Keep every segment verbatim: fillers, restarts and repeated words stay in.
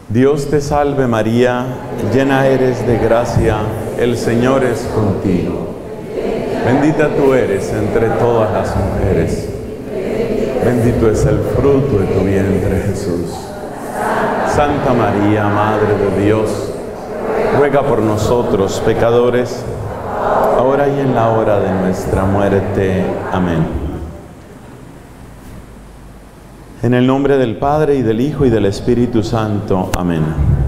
Dios te salve María, llena eres de gracia, el Señor es contigo. Bendita tú eres entre todas las mujeres. Bendito es el fruto de tu vientre, Jesús. Santa María, Madre de Dios, ruega por nosotros pecadores, ahora y en la hora de nuestra muerte. Amén. En el nombre del Padre, y del Hijo, y del Espíritu Santo. Amén.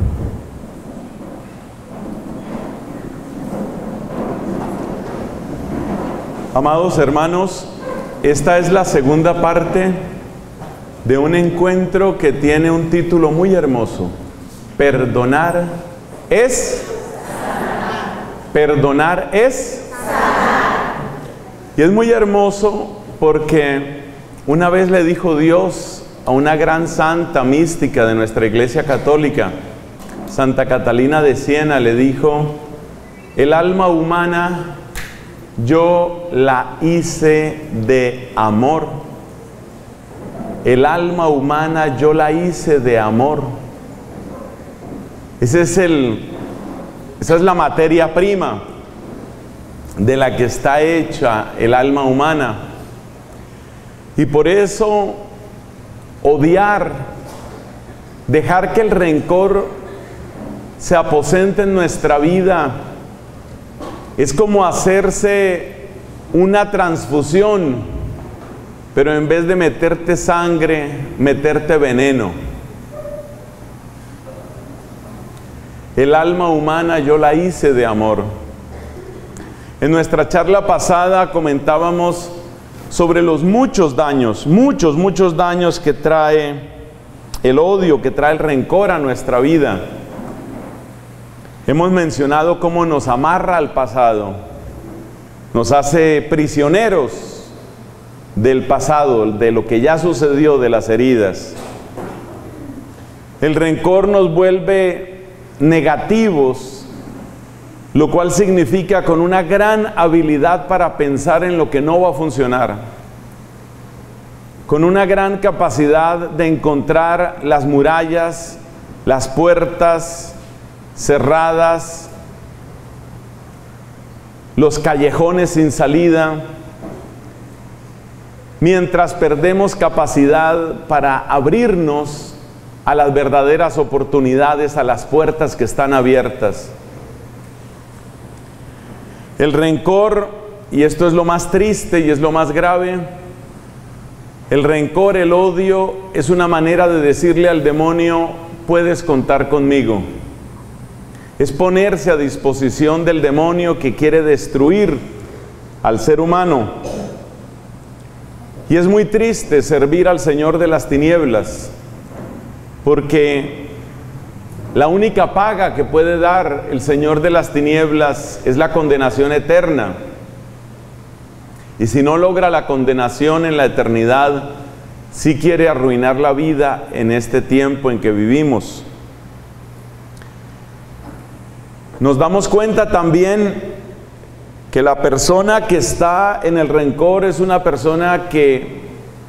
Amados hermanos, esta es la segunda parte de un encuentro que tiene un título muy hermoso. Perdonar es... Perdonar es... Y es muy hermoso porque una vez le dijo Dios a una gran santa mística de nuestra Iglesia Católica, Santa Catalina de Siena, le dijo: el alma humana yo la hice de amor. El alma humana yo la hice de amor. Ese es el, esa es la materia prima de la que está hecha el alma humana. Y por eso odiar, dejar que el rencor se aposente en nuestra vida, es como hacerse una transfusión, pero en vez de meterte sangre, meterte veneno. El alma humana yo la hice de amor. En nuestra charla pasada comentábamos sobre los muchos daños, muchos, muchos daños que trae el odio, que trae el rencor a nuestra vida. Hemos mencionado cómo nos amarra al pasado, nos hace prisioneros del pasado, de lo que ya sucedió, de las heridas. El rencor nos vuelve negativos, lo cual significa con una gran habilidad para pensar en lo que no va a funcionar, con una gran capacidad de encontrar las murallas, las puertas cerradas, los callejones sin salida, mientras perdemos capacidad para abrirnos a las verdaderas oportunidades, a las puertas que están abiertas. El rencor, y esto es lo más triste y es lo más grave, el rencor, el odio, es una manera de decirle al demonio: puedes contar conmigo. Es ponerse a disposición del demonio que quiere destruir al ser humano. Y es muy triste servir al Señor de las tinieblas, porque la única paga que puede dar el Señor de las tinieblas es la condenación eterna. Y si no logra la condenación en la eternidad, sí quiere arruinar la vida en este tiempo en que vivimos. Nos damos cuenta también que la persona que está en el rencor es una persona que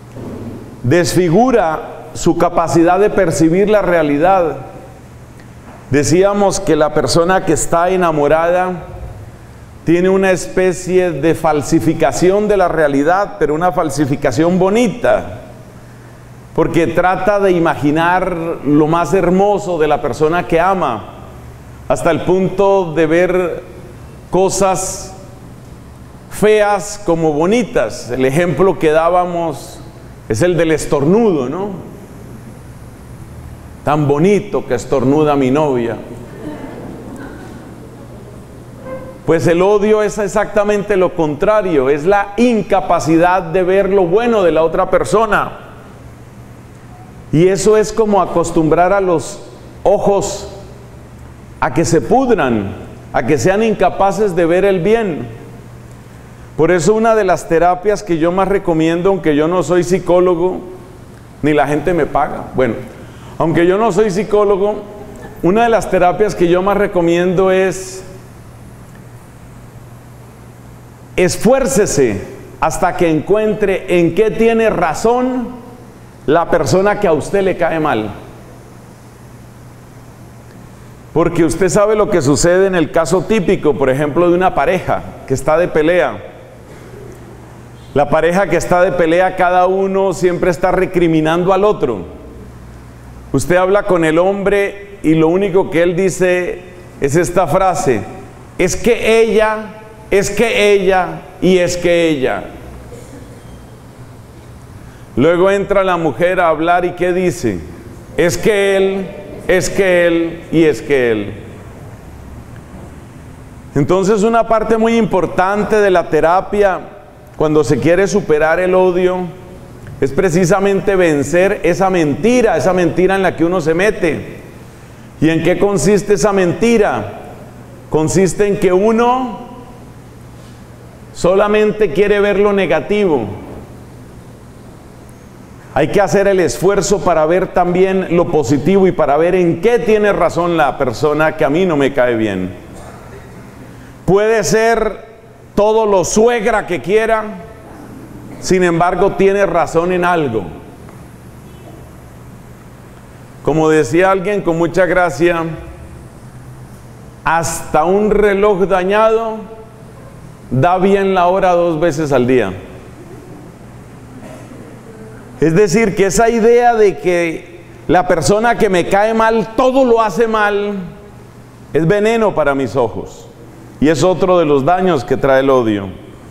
desfigura su capacidad de percibir la realidad. Decíamos que la persona que está enamorada tiene una especie de falsificación de la realidad, pero una falsificación bonita, porque trata de imaginar lo más hermoso de la persona que ama, hasta el punto de ver cosas feas como bonitas. El ejemplo que dábamos es el del estornudo, ¿no? Tan bonito que estornuda mi novia. Pues el odio es exactamente lo contrario, es la incapacidad de ver lo bueno de la otra persona. Y eso es como acostumbrar a los ojos a que se pudran, a que sean incapaces de ver el bien. Por eso una de las terapias que yo más recomiendo, aunque yo no soy psicólogo, ni la gente me paga, bueno, aunque yo no soy psicólogo, una de las terapias que yo más recomiendo es: esfuércese hasta que encuentre en qué tiene razón la persona que a usted le cae mal. Porque usted sabe lo que sucede en el caso típico, por ejemplo, de una pareja que está de pelea. La pareja que está de pelea, cada uno siempre está recriminando al otro. Usted habla con el hombre y lo único que él dice es esta frase: es que ella, es que ella y es que ella. Luego entra la mujer a hablar y ¿qué dice? Es que él, es que él y es que él. Entonces, una parte muy importante de la terapia cuando se quiere superar el odio es precisamente vencer esa mentira, esa mentira en la que uno se mete. ¿Y en qué consiste esa mentira? Consiste en que uno solamente quiere ver lo negativo. Hay que hacer el esfuerzo para ver también lo positivo y para ver en qué tiene razón la persona que a mí no me cae bien. Puede ser todo lo suegra que quiera, sin embargo tiene razón en algo. Como decía alguien con mucha gracia, hasta un reloj dañado da bien la hora dos veces al día. Es decir, que esa idea de que la persona que me cae mal todo lo hace mal es veneno para mis ojos. Y es otro de los daños que trae el odio.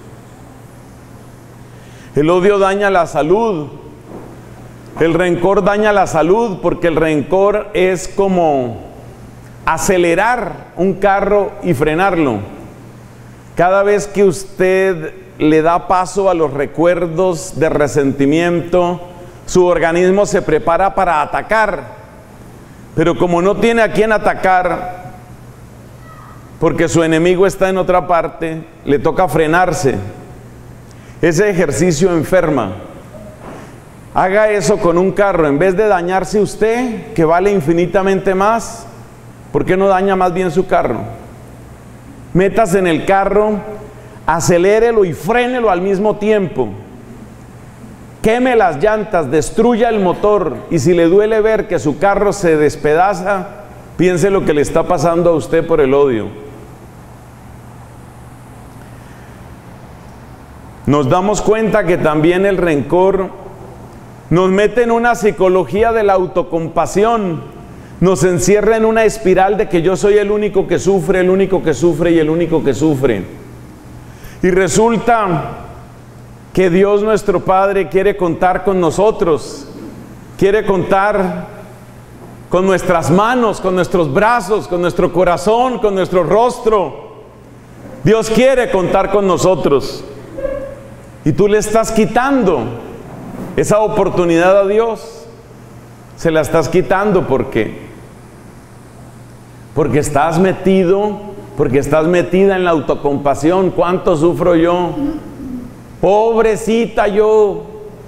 El odio daña la salud. El rencor daña la salud porque el rencor es como acelerar un carro y frenarlo. Cada vez que usted le da paso a los recuerdos de resentimiento, su organismo se prepara para atacar. Pero como no tiene a quién atacar, porque su enemigo está en otra parte, le toca frenarse. Ese ejercicio enferma. Haga eso con un carro. En vez de dañarse usted, que vale infinitamente más, ¿por qué no daña más bien su carro? Métase en el carro, acelérelo y frénelo al mismo tiempo. Queme las llantas, destruya el motor, y si le duele ver que su carro se despedaza, piense lo que le está pasando a usted por el odio. Nos damos cuenta que también el rencor nos mete en una psicología de la autocompasión, nos encierra en una espiral de que yo soy el único que sufre, el único que sufre y el único que sufre. Y resulta que Dios nuestro Padre quiere contar con nosotros, quiere contar con nuestras manos, con nuestros brazos, con nuestro corazón, con nuestro rostro. Dios quiere contar con nosotros. Y tú le estás quitando esa oportunidad a Dios. Se la estás quitando porque porque estás metido, porque estás metida en la autocompasión. ¿Cuánto sufro yo? Pobrecita yo.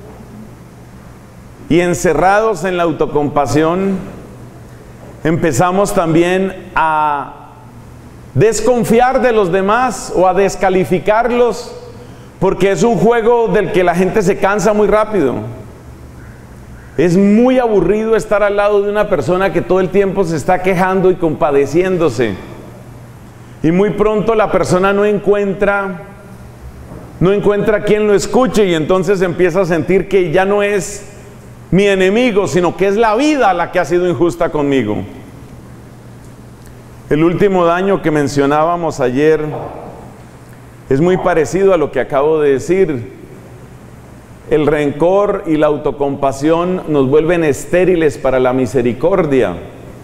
Y encerrados en la autocompasión, empezamos también a desconfiar de los demás o a descalificarlos, porque es un juego del que la gente se cansa muy rápido. Es muy aburrido estar al lado de una persona que todo el tiempo se está quejando y compadeciéndose. Y muy pronto la persona no encuentra, no encuentra quien lo escuche, y entonces empieza a sentir que ya no es mi enemigo, sino que es la vida la que ha sido injusta conmigo. El último daño que mencionábamos ayer es muy parecido a lo que acabo de decir. El rencor y la autocompasión nos vuelven estériles para la misericordia,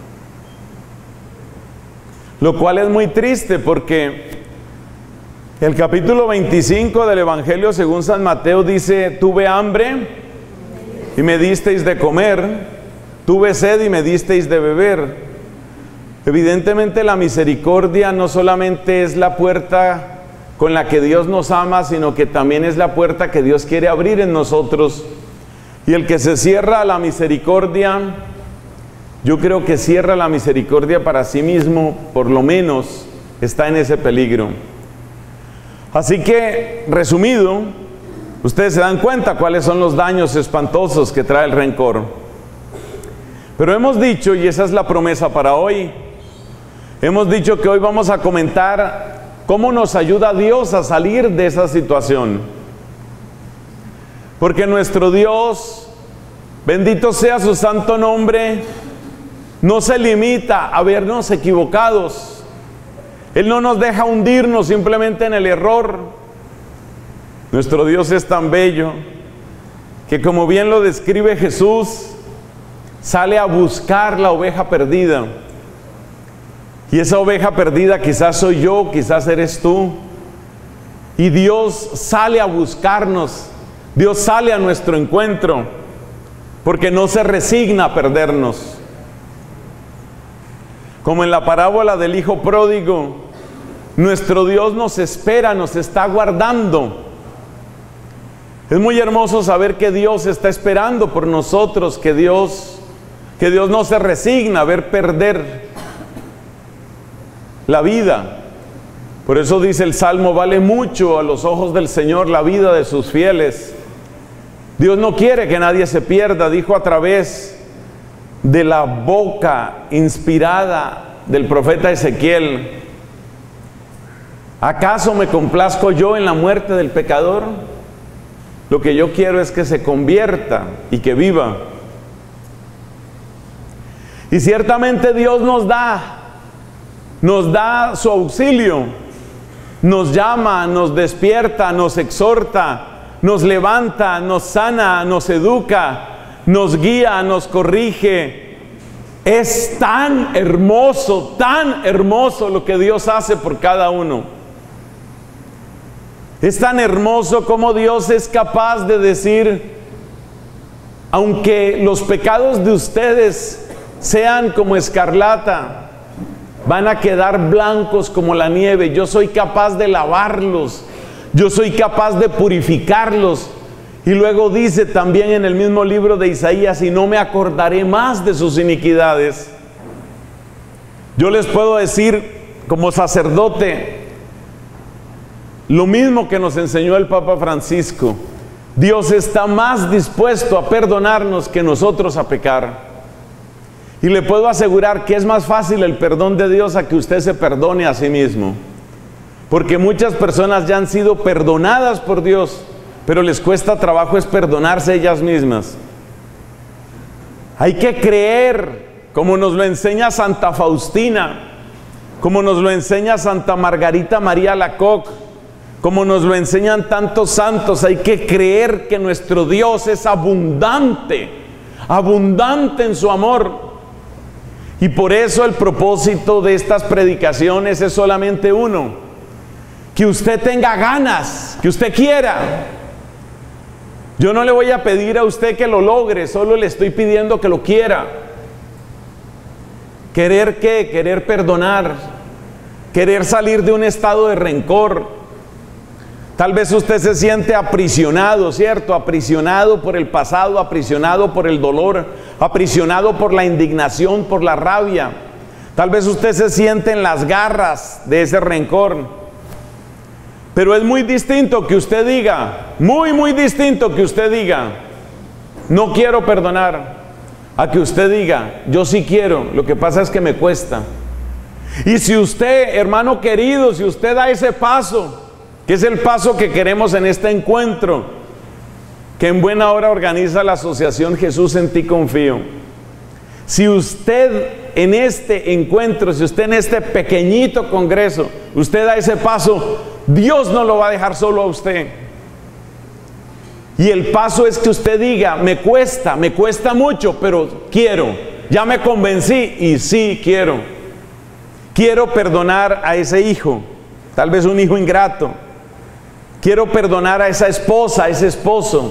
lo cual es muy triste, porque el capítulo veinticinco del Evangelio según San Mateo dice: tuve hambre y me disteis de comer, tuve sed y me disteis de beber. Evidentemente la misericordia no solamente es la puerta con la que Dios nos ama, sino que también es la puerta que Dios quiere abrir en nosotros. Y el que se cierra a la misericordia, yo creo que cierra la misericordia para sí mismo, por lo menos está en ese peligro. Así que, resumido, ustedes se dan cuenta cuáles son los daños espantosos que trae el rencor. Pero hemos dicho, y esa es la promesa para hoy, Hemos dicho que hoy vamos a comentar cómo nos ayuda Dios a salir de esa situación. Porque nuestro Dios, bendito sea su santo nombre, no se limita a vernos equivocados. Él no nos deja hundirnos simplemente en el error. Nuestro Dios es tan bello que, como bien lo describe Jesús, sale a buscar la oveja perdida. Y esa oveja perdida quizás soy yo, quizás eres tú. Y Dios sale a buscarnos. Dios sale a nuestro encuentro, porque no se resigna a perdernos. Como en la parábola del hijo pródigo, nuestro Dios nos espera, nos está guardando. Es muy hermoso saber que Dios está esperando por nosotros, que Dios, que Dios no se resigna a ver perder la vida. Por eso dice el Salmo: vale mucho a los ojos del Señor la vida de sus fieles. Dios no quiere que nadie se pierda. Dijo a través de la boca inspirada del profeta Ezequiel: ¿acaso me complazco yo en la muerte del pecador? Lo que yo quiero es que se convierta y que viva. Y ciertamente Dios nos da nos da su auxilio, nos llama, nos despierta, nos exhorta, nos levanta, nos sana, nos educa, nos guía, nos corrige. Es tan hermoso, tan hermoso lo que Dios hace por cada uno. Es tan hermoso como Dios es capaz de decir: aunque los pecados de ustedes sean como escarlata, van a quedar blancos como la nieve. Yo soy capaz de lavarlos, yo soy capaz de purificarlos. Y luego dice también en el mismo libro de Isaías: y no me acordaré más de sus iniquidades. Yo les puedo decir como sacerdote lo mismo que nos enseñó el Papa Francisco: Dios está más dispuesto a perdonarnos que nosotros a pecar. Y le puedo asegurar que es más fácil el perdón de Dios a que usted se perdone a sí mismo. Porque muchas personas ya han sido perdonadas por Dios, pero les cuesta trabajo es perdonarse ellas mismas. Hay que creer, como nos lo enseña Santa Faustina, como nos lo enseña Santa Margarita María Alacoque, como nos lo enseñan tantos santos. Hay que creer que nuestro Dios es abundante, abundante en su amor. Y por eso el propósito de estas predicaciones es solamente uno: que usted tenga ganas, que usted quiera. Yo no le voy a pedir a usted que lo logre, solo le estoy pidiendo que lo quiera. ¿Querer qué? Querer perdonar, querer salir de un estado de rencor. Tal vez usted se siente aprisionado, ¿cierto? Aprisionado por el pasado, aprisionado por el dolor, aprisionado por la indignación, por la rabia. Tal vez usted se siente en las garras de ese rencor. Pero es muy distinto que usted diga, muy, muy distinto que usted diga: no quiero perdonar, a que usted diga: yo sí quiero, lo que pasa es que me cuesta. Y si usted, hermano querido, si usted da ese paso, que es el paso que queremos en este encuentro, que en buena hora organiza la Asociación Jesús en Ti Confío. Si usted en este encuentro, si usted en este pequeñito congreso, usted da ese paso, Dios no lo va a dejar solo a usted. Y el paso es que usted diga: me cuesta, me cuesta mucho, pero quiero, ya me convencí y sí quiero. Quiero perdonar a ese hijo, tal vez un hijo ingrato. Quiero perdonar a esa esposa, a ese esposo.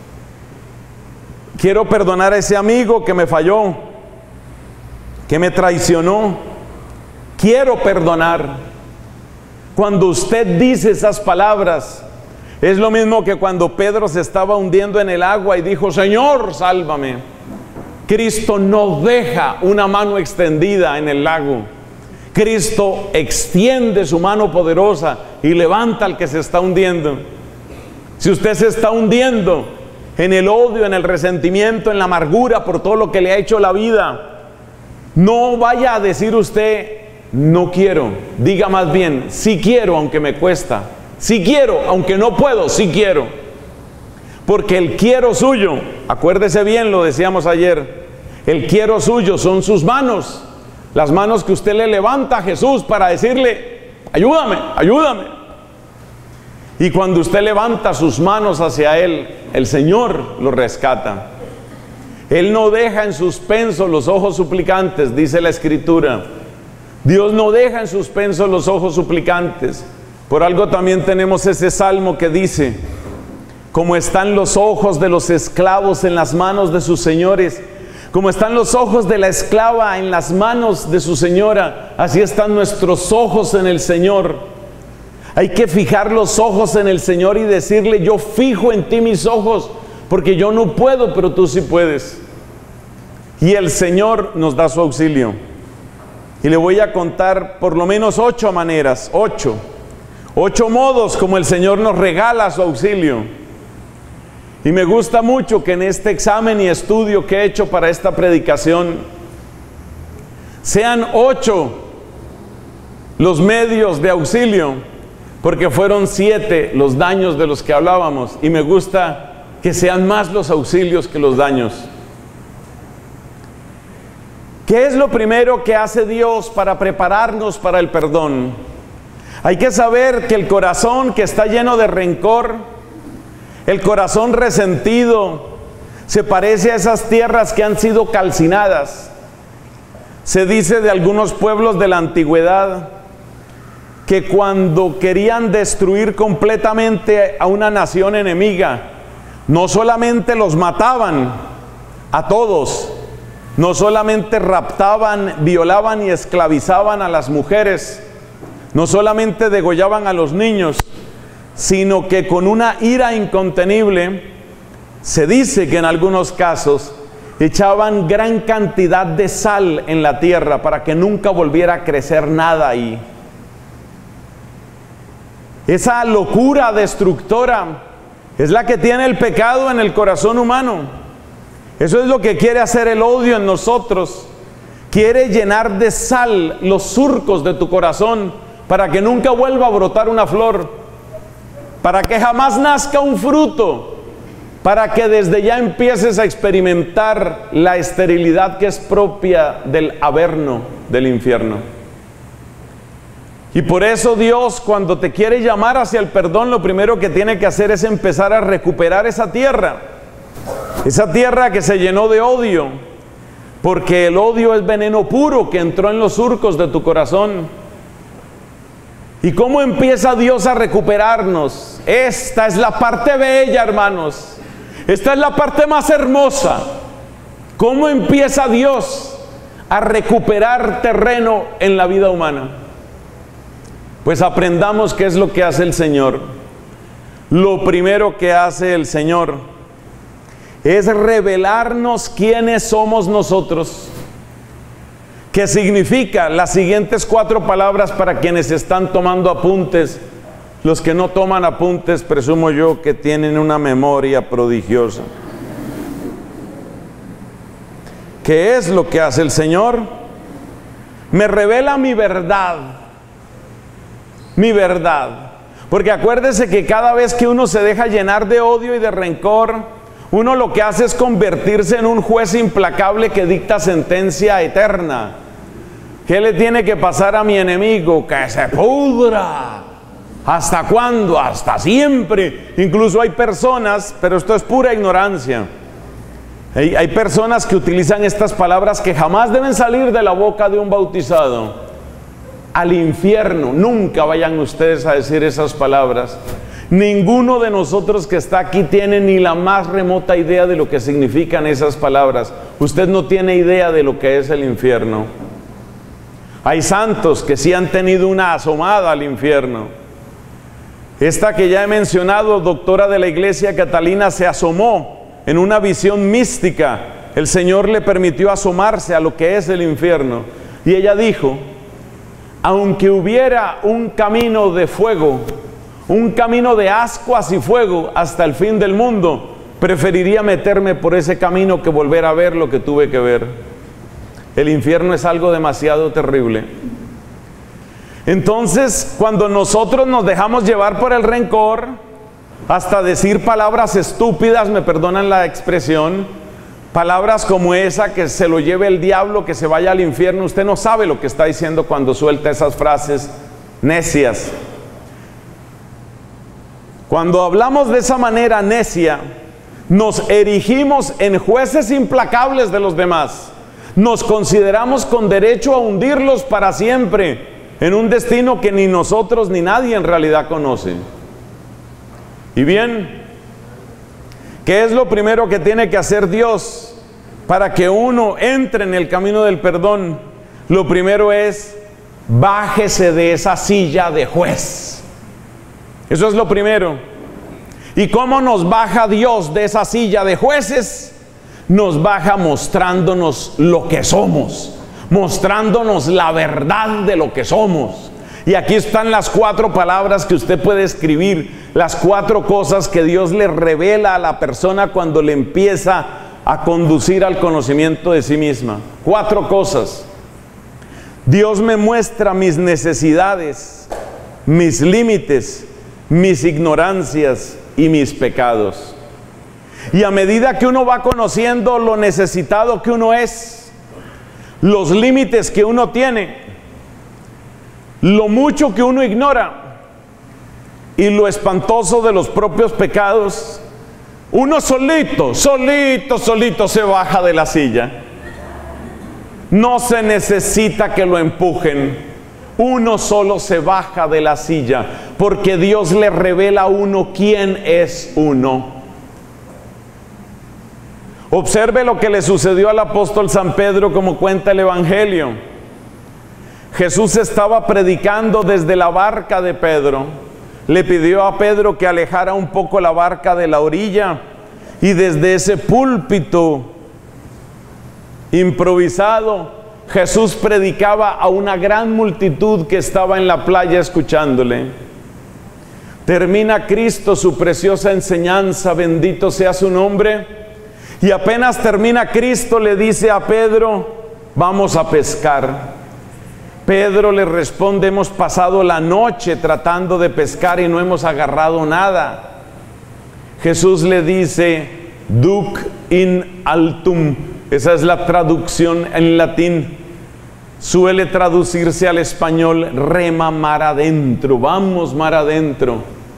Quiero perdonar a ese amigo que me falló, que me traicionó. Quiero perdonar. Cuando usted dice esas palabras, es lo mismo que cuando Pedro se estaba hundiendo en el agua y dijo: Señor, sálvame. Cristo no deja una mano extendida en el lago. Cristo extiende su mano poderosa y levanta al que se está hundiendo. Si usted se está hundiendo en el odio, en el resentimiento, en la amargura por todo lo que le ha hecho la vida, no vaya a decir usted: no quiero. Diga más bien, sí quiero aunque me cuesta. Sí quiero aunque no puedo, sí quiero. Porque el quiero suyo, acuérdese bien, lo decíamos ayer, el quiero suyo son sus manos. Las manos que usted le levanta a Jesús para decirle, ayúdame, ayúdame. Y cuando usted levanta sus manos hacia Él, el Señor lo rescata. Él no deja en suspenso los ojos suplicantes, dice la Escritura. Dios no deja en suspenso los ojos suplicantes. Por algo también tenemos ese salmo que dice, como están los ojos de los esclavos en las manos de sus señores, como están los ojos de la esclava en las manos de su señora, así están nuestros ojos en el Señor. Hay que fijar los ojos en el Señor y decirle, yo fijo en ti mis ojos, porque yo no puedo, pero tú sí puedes. Y el Señor nos da su auxilio. Y le voy a contar por lo menos ocho maneras, ocho, ocho modos como el Señor nos regala su auxilio. Y me gusta mucho que en este examen y estudio que he hecho para esta predicación, sean ocho los medios de auxilio, porque fueron siete los daños de los que hablábamos, y me gusta que sean más los auxilios que los daños. ¿Qué es lo primero que hace Dios para prepararnos para el perdón? Hay que saber que el corazón que está lleno de rencor, el corazón resentido, se parece a esas tierras que han sido calcinadas. Se dice de algunos pueblos de la antigüedad que cuando querían destruir completamente a una nación enemiga, no solamente los mataban a todos, no solamente raptaban, violaban y esclavizaban a las mujeres, no solamente degollaban a los niños, sino que con una ira incontenible, se dice que en algunos casos echaban gran cantidad de sal en la tierra para que nunca volviera a crecer nada ahí. Esa locura destructora es la que tiene el pecado en el corazón humano. Eso es lo que quiere hacer el odio en nosotros. Quiere llenar de sal los surcos de tu corazón para que nunca vuelva a brotar una flor, para que jamás nazca un fruto, para que desde ya empieces a experimentar la esterilidad que es propia del averno del infierno. Y por eso Dios, cuando te quiere llamar hacia el perdón, lo primero que tiene que hacer es empezar a recuperar esa tierra, esa tierra que se llenó de odio, porque el odio es veneno puro que entró en los surcos de tu corazón. ¿Y cómo empieza Dios a recuperarnos? Esta es la parte bella, hermanos. Esta es la parte más hermosa. ¿Cómo empieza Dios a recuperar terreno en la vida humana? Pues aprendamos qué es lo que hace el Señor. Lo primero que hace el Señor es revelarnos quiénes somos nosotros. ¿Qué significa? Las siguientes cuatro palabras para quienes están tomando apuntes. Los que no toman apuntes, presumo yo que tienen una memoria prodigiosa. ¿Qué es lo que hace el Señor? Me revela mi verdad. Mi verdad. Porque acuérdese que cada vez que uno se deja llenar de odio y de rencor, uno lo que hace es convertirse en un juez implacable que dicta sentencia eterna. ¿Qué le tiene que pasar a mi enemigo? Que se pudra. ¿Hasta cuándo? Hasta siempre. Incluso hay personas, pero esto es pura ignorancia. Hay, hay personas que utilizan estas palabras que jamás deben salir de la boca de un bautizado. Al infierno. Nunca vayan ustedes a decir esas palabras. Ninguno de nosotros que está aquí tiene ni la más remota idea de lo que significan esas palabras. Usted no tiene idea de lo que es el infierno. Hay santos que sí han tenido una asomada al infierno. Esta que ya he mencionado, doctora de la Iglesia Catalina, se asomó en una visión mística. El Señor le permitió asomarse a lo que es el infierno. Y ella dijo, aunque hubiera un camino de fuego, un camino de ascuas y fuego hasta el fin del mundo, preferiría meterme por ese camino que volver a ver lo que tuve que ver. El infierno es algo demasiado terrible. Entonces, cuando nosotros nos dejamos llevar por el rencor, hasta decir palabras estúpidas, me perdonan la expresión, palabras como esa, que se lo lleve el diablo, que se vaya al infierno, usted no sabe lo que está diciendo cuando suelta esas frases necias. Cuando hablamos de esa manera necia, nos erigimos en jueces implacables de los demás. Nos consideramos con derecho a hundirlos para siempre en un destino que ni nosotros ni nadie en realidad conoce. Y bien, ¿qué es lo primero que tiene que hacer Dios para que uno entre en el camino del perdón? Lo primero es: bájese de esa silla de juez. Eso es lo primero. ¿Y cómo nos baja Dios de esa silla de jueces? Nos baja mostrándonos lo que somos, mostrándonos la verdad de lo que somos. Y aquí están las cuatro palabras que usted puede escribir, las cuatro cosas que Dios le revela a la persona cuando le empieza a conducir al conocimiento de sí misma. Cuatro cosas. Dios me muestra mis necesidades, mis límites, mis ignorancias y mis pecados. Y a medida que uno va conociendo lo necesitado que uno es, los límites que uno tiene, lo mucho que uno ignora y lo espantoso de los propios pecados, uno solito, solito, solito se baja de la silla. No se necesita que lo empujen. Uno solo se baja de la silla, porque Dios le revela a uno quién es uno. Observe lo que le sucedió al apóstol San Pedro, como cuenta el Evangelio. Jesús estaba predicando desde la barca de Pedro. Le pidió a Pedro que alejara un poco la barca de la orilla, y desde ese púlpito improvisado, Jesús predicaba a una gran multitud que estaba en la playa escuchándole. Termina Cristo su preciosa enseñanza, bendito sea su nombre, y apenas termina Cristo le dice a Pedro: vamos a pescar. Pedro le responde: hemos pasado la noche tratando de pescar y no hemos agarrado nada. Jesús le dice: duc in altum. Esa es la traducción en latín. Suele traducirse al español: rema mar adentro, vamos mar adentro.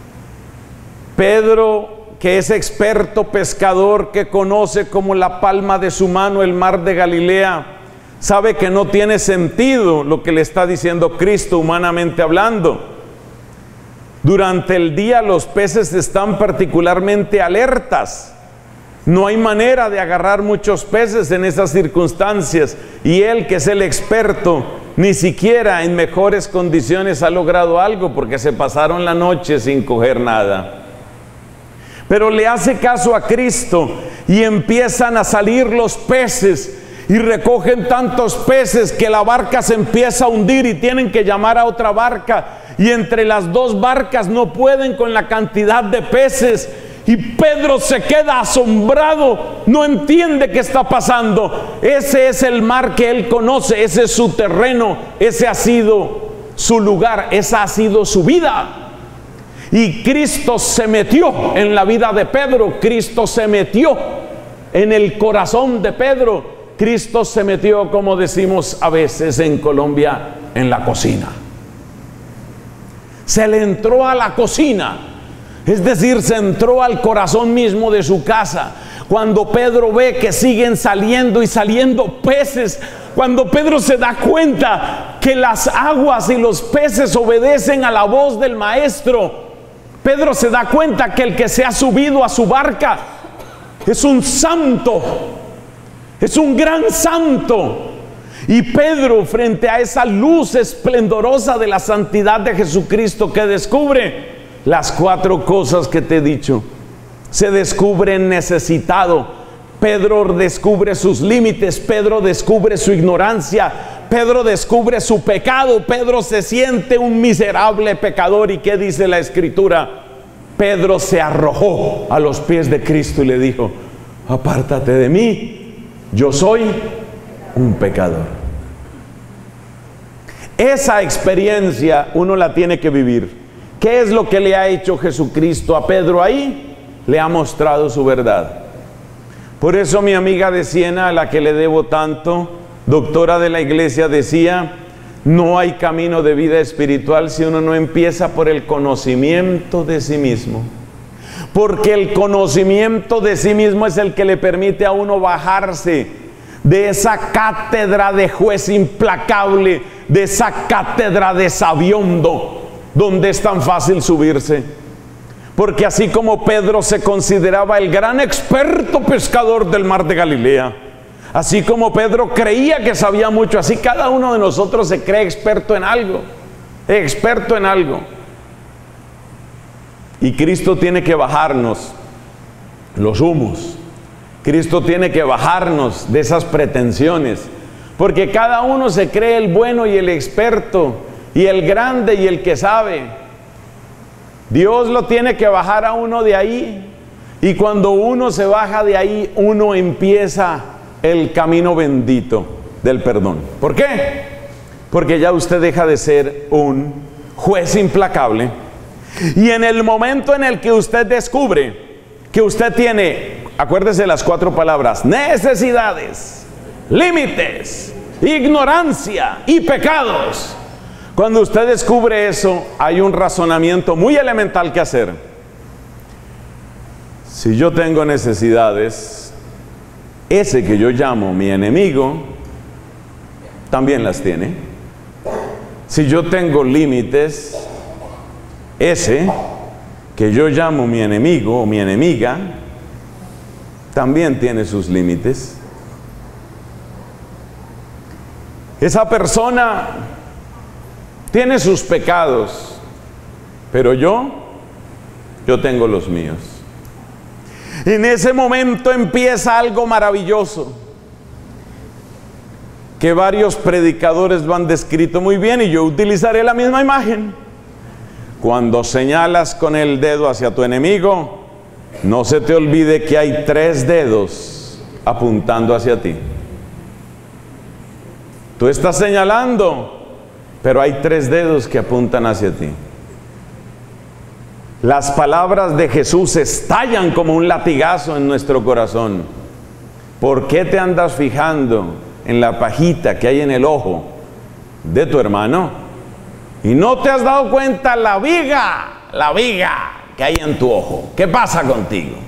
Pedro, que es experto pescador, que conoce como la palma de su mano el mar de Galilea, sabe que no tiene sentido lo que le está diciendo Cristo, humanamente hablando. Durante el día los peces están particularmente alertas. No hay manera de agarrar muchos peces en esas circunstancias. Y él, que es el experto, ni siquiera en mejores condiciones ha logrado algo, porque se pasaron la noche sin coger nada. Pero le hace caso a Cristo y empiezan a salir los peces. Y recogen tantos peces que la barca se empieza a hundir y tienen que llamar a otra barca. Y entre las dos barcas no pueden con la cantidad de peces. Y Pedro se queda asombrado, no entiende qué está pasando. Ese es el mar que él conoce, ese es su terreno, ese ha sido su lugar, esa ha sido su vida. Y Cristo se metió en la vida de Pedro, Cristo se metió en el corazón de Pedro, Cristo se metió, como decimos a veces en Colombia, en la cocina. Se le entró a la cocina. Es decir, se entró al corazón mismo de su casa. Cuando Pedro ve que siguen saliendo y saliendo peces, cuando Pedro se da cuenta que las aguas y los peces obedecen a la voz del maestro, Pedro se da cuenta que el que se ha subido a su barca es un santo, es un gran santo. Y Pedro, frente a esa luz esplendorosa de la santidad de Jesucristo, que descubre las cuatro cosas que te he dicho, se descubre necesitado. Pedro descubre sus límites, Pedro descubre su ignorancia, Pedro descubre su pecado, Pedro se siente un miserable pecador. ¿Y qué dice la Escritura? Pedro se arrojó a los pies de Cristo y le dijo: apártate de mí, yo soy un pecador. Esa experiencia uno la tiene que vivir. ¿Qué es lo que le ha hecho Jesucristo a Pedro ahí? Le ha mostrado su verdad. Por eso mi amiga de Siena, a la que le debo tanto, doctora de la iglesia, decía: no hay camino de vida espiritual si uno no empieza por el conocimiento de sí mismo. Porque el conocimiento de sí mismo es el que le permite a uno bajarse de esa cátedra de juez implacable, de esa cátedra de sabiondo, donde es tan fácil subirse. Porque así como Pedro se consideraba el gran experto pescador del mar de Galilea, así como Pedro creía que sabía mucho, así cada uno de nosotros se cree experto en algo, experto en algo. Y Cristo tiene que bajarnos los humos. Cristo tiene que bajarnos de esas pretensiones, porque cada uno se cree el bueno y el experto, y el grande y el que sabe. Dios lo tiene que bajar a uno de ahí, y cuando uno se baja de ahí, uno empieza el camino bendito del perdón. ¿Por qué? Porque ya usted deja de ser un juez implacable, y en el momento en el que usted descubre que usted tiene, acuérdese las cuatro palabras: necesidades, límites, ignorancia y pecados. Cuando usted descubre eso, hay un razonamiento muy elemental que hacer. Si yo tengo necesidades, ese que yo llamo mi enemigo también las tiene. Si yo tengo límites, ese que yo llamo mi enemigo o mi enemiga también tiene sus límites. Esa persona tiene sus pecados, pero yo, yo tengo los míos. En ese momento empieza algo maravilloso, que varios predicadores lo han descrito muy bien, y yo utilizaré la misma imagen. Cuando señalas con el dedo hacia tu enemigo, no se te olvide que hay tres dedos apuntando hacia ti. Tú estás señalando, pero hay tres dedos que apuntan hacia ti. Las palabras de Jesús estallan como un latigazo en nuestro corazón. ¿Por qué te andas fijando en la pajita que hay en el ojo de tu hermano y no te has dado cuenta la viga, la viga que hay en tu ojo? ¿Qué pasa contigo?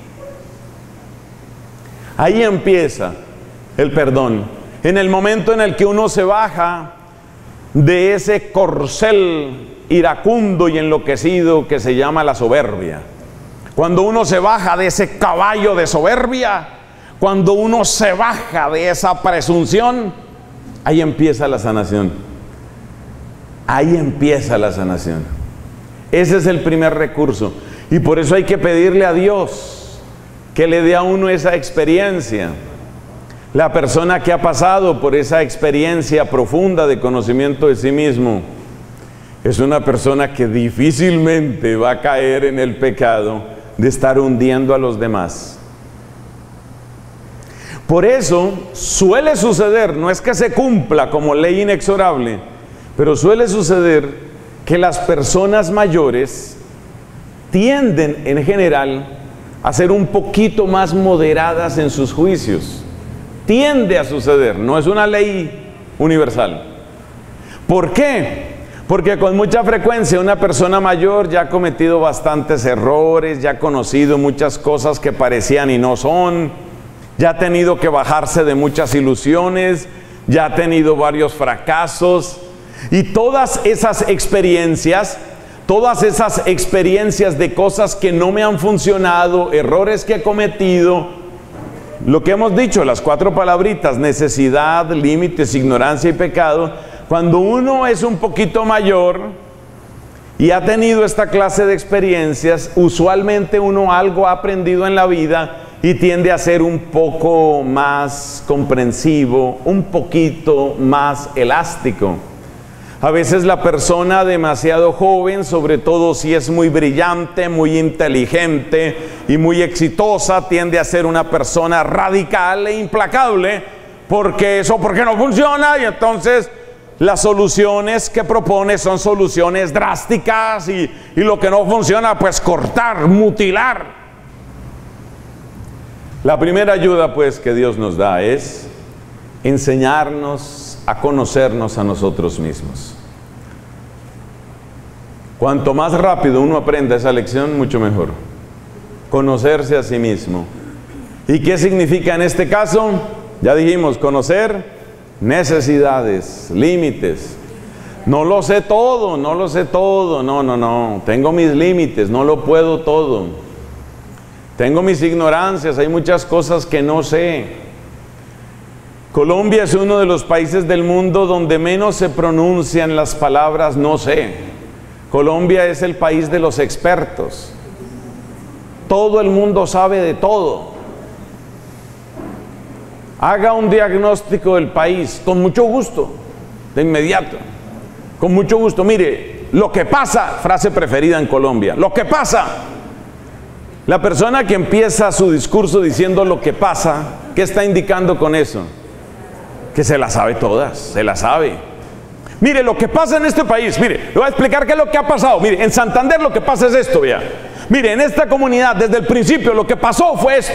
Ahí empieza el perdón. En el momento en el que uno se baja de ese corcel iracundo y enloquecido que se llama la soberbia. Cuando uno se baja de ese caballo de soberbia, cuando uno se baja de esa presunción, ahí empieza la sanación. Ahí empieza la sanación. Ese es el primer recurso. Y por eso hay que pedirle a Dios que le dé a uno esa experiencia. La persona que ha pasado por esa experiencia profunda de conocimiento de sí mismo es una persona que difícilmente va a caer en el pecado de estar hundiendo a los demás. Por eso suele suceder, no es que se cumpla como ley inexorable, pero suele suceder que las personas mayores tienden en general a ser un poquito más moderadas en sus juicios. Tiende a suceder, no es una ley universal. ¿Por qué? Porque con mucha frecuencia una persona mayor ya ha cometido bastantes errores, ya ha conocido muchas cosas que parecían y no son, ya ha tenido que bajarse de muchas ilusiones, ya ha tenido varios fracasos, y todas esas experiencias, todas esas experiencias de cosas que no me han funcionado, errores que he cometido, lo que hemos dicho, las cuatro palabritas: necesidad, límites, ignorancia y pecado. Cuando uno es un poquito mayor y ha tenido esta clase de experiencias, usualmente uno algo ha aprendido en la vida y tiende a ser un poco más comprensivo, un poquito más elástico. A veces la persona demasiado joven, sobre todo si es muy brillante, muy inteligente y muy exitosa, tiende a ser una persona radical e implacable, porque eso porque no funciona, y entonces las soluciones que propone son soluciones drásticas y, y lo que no funciona, pues cortar, mutilar. La primera ayuda, pues, que Dios nos da es enseñarnos a conocernos a nosotros mismos. Cuanto más rápido uno aprenda esa lección, mucho mejor. Conocerse a sí mismo. ¿Y qué significa en este caso? Ya dijimos, conocer necesidades, límites. No lo sé todo, no lo sé todo, no, no, no. Tengo mis límites, no lo puedo todo. Tengo mis ignorancias, hay muchas cosas que no sé. Colombia es uno de los países del mundo donde menos se pronuncian las palabras no sé. Colombia es el país de los expertos. Todo el mundo sabe de todo. Haga un diagnóstico del país, con mucho gusto, de inmediato. Con mucho gusto. Mire, lo que pasa, frase preferida en Colombia, lo que pasa. La persona que empieza su discurso diciendo lo que pasa, ¿qué está indicando con eso? Que se las sabe todas, se las sabe. Mire, lo que pasa en este país, mire, le voy a explicar qué es lo que ha pasado. Mire, en Santander lo que pasa es esto, vea. Mire, en esta comunidad, desde el principio, lo que pasó fue esto.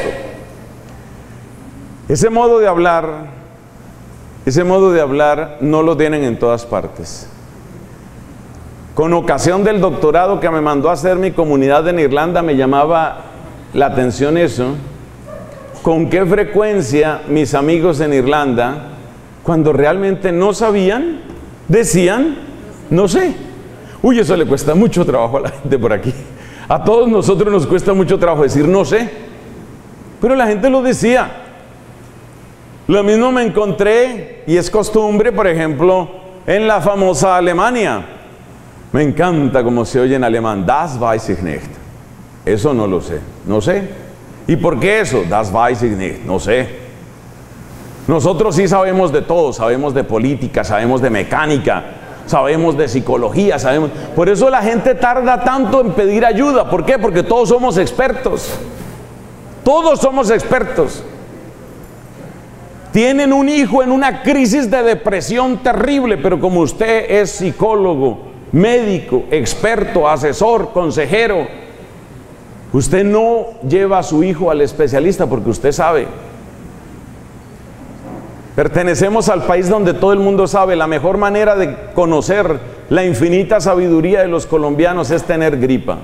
Ese modo de hablar, ese modo de hablar no lo tienen en todas partes. Con ocasión del doctorado que me mandó a hacer mi comunidad en Irlanda, me llamaba la atención eso. Con qué frecuencia mis amigos en Irlanda, cuando realmente no sabían, decían, no sé. Uy, eso le cuesta mucho trabajo a la gente por aquí. A todos nosotros nos cuesta mucho trabajo decir no sé. Pero la gente lo decía. Lo mismo me encontré, y es costumbre, por ejemplo, en la famosa Alemania. Me encanta cómo se oye en alemán, das weiß ich nicht. Eso no lo sé, no sé. ¿Y por qué eso? Das weiß ich nicht, no sé. Nosotros sí sabemos de todo, sabemos de política, sabemos de mecánica, sabemos de psicología, sabemos. Por eso la gente tarda tanto en pedir ayuda. ¿Por qué? Porque todos somos expertos. Todos somos expertos. Tienen un hijo en una crisis de depresión terrible, pero como usted es psicólogo, médico, experto, asesor, consejero, usted no lleva a su hijo al especialista porque usted sabe. Pertenecemos al país donde todo el mundo sabe. La mejor manera de conocer la infinita sabiduría de los colombianos es tener gripa.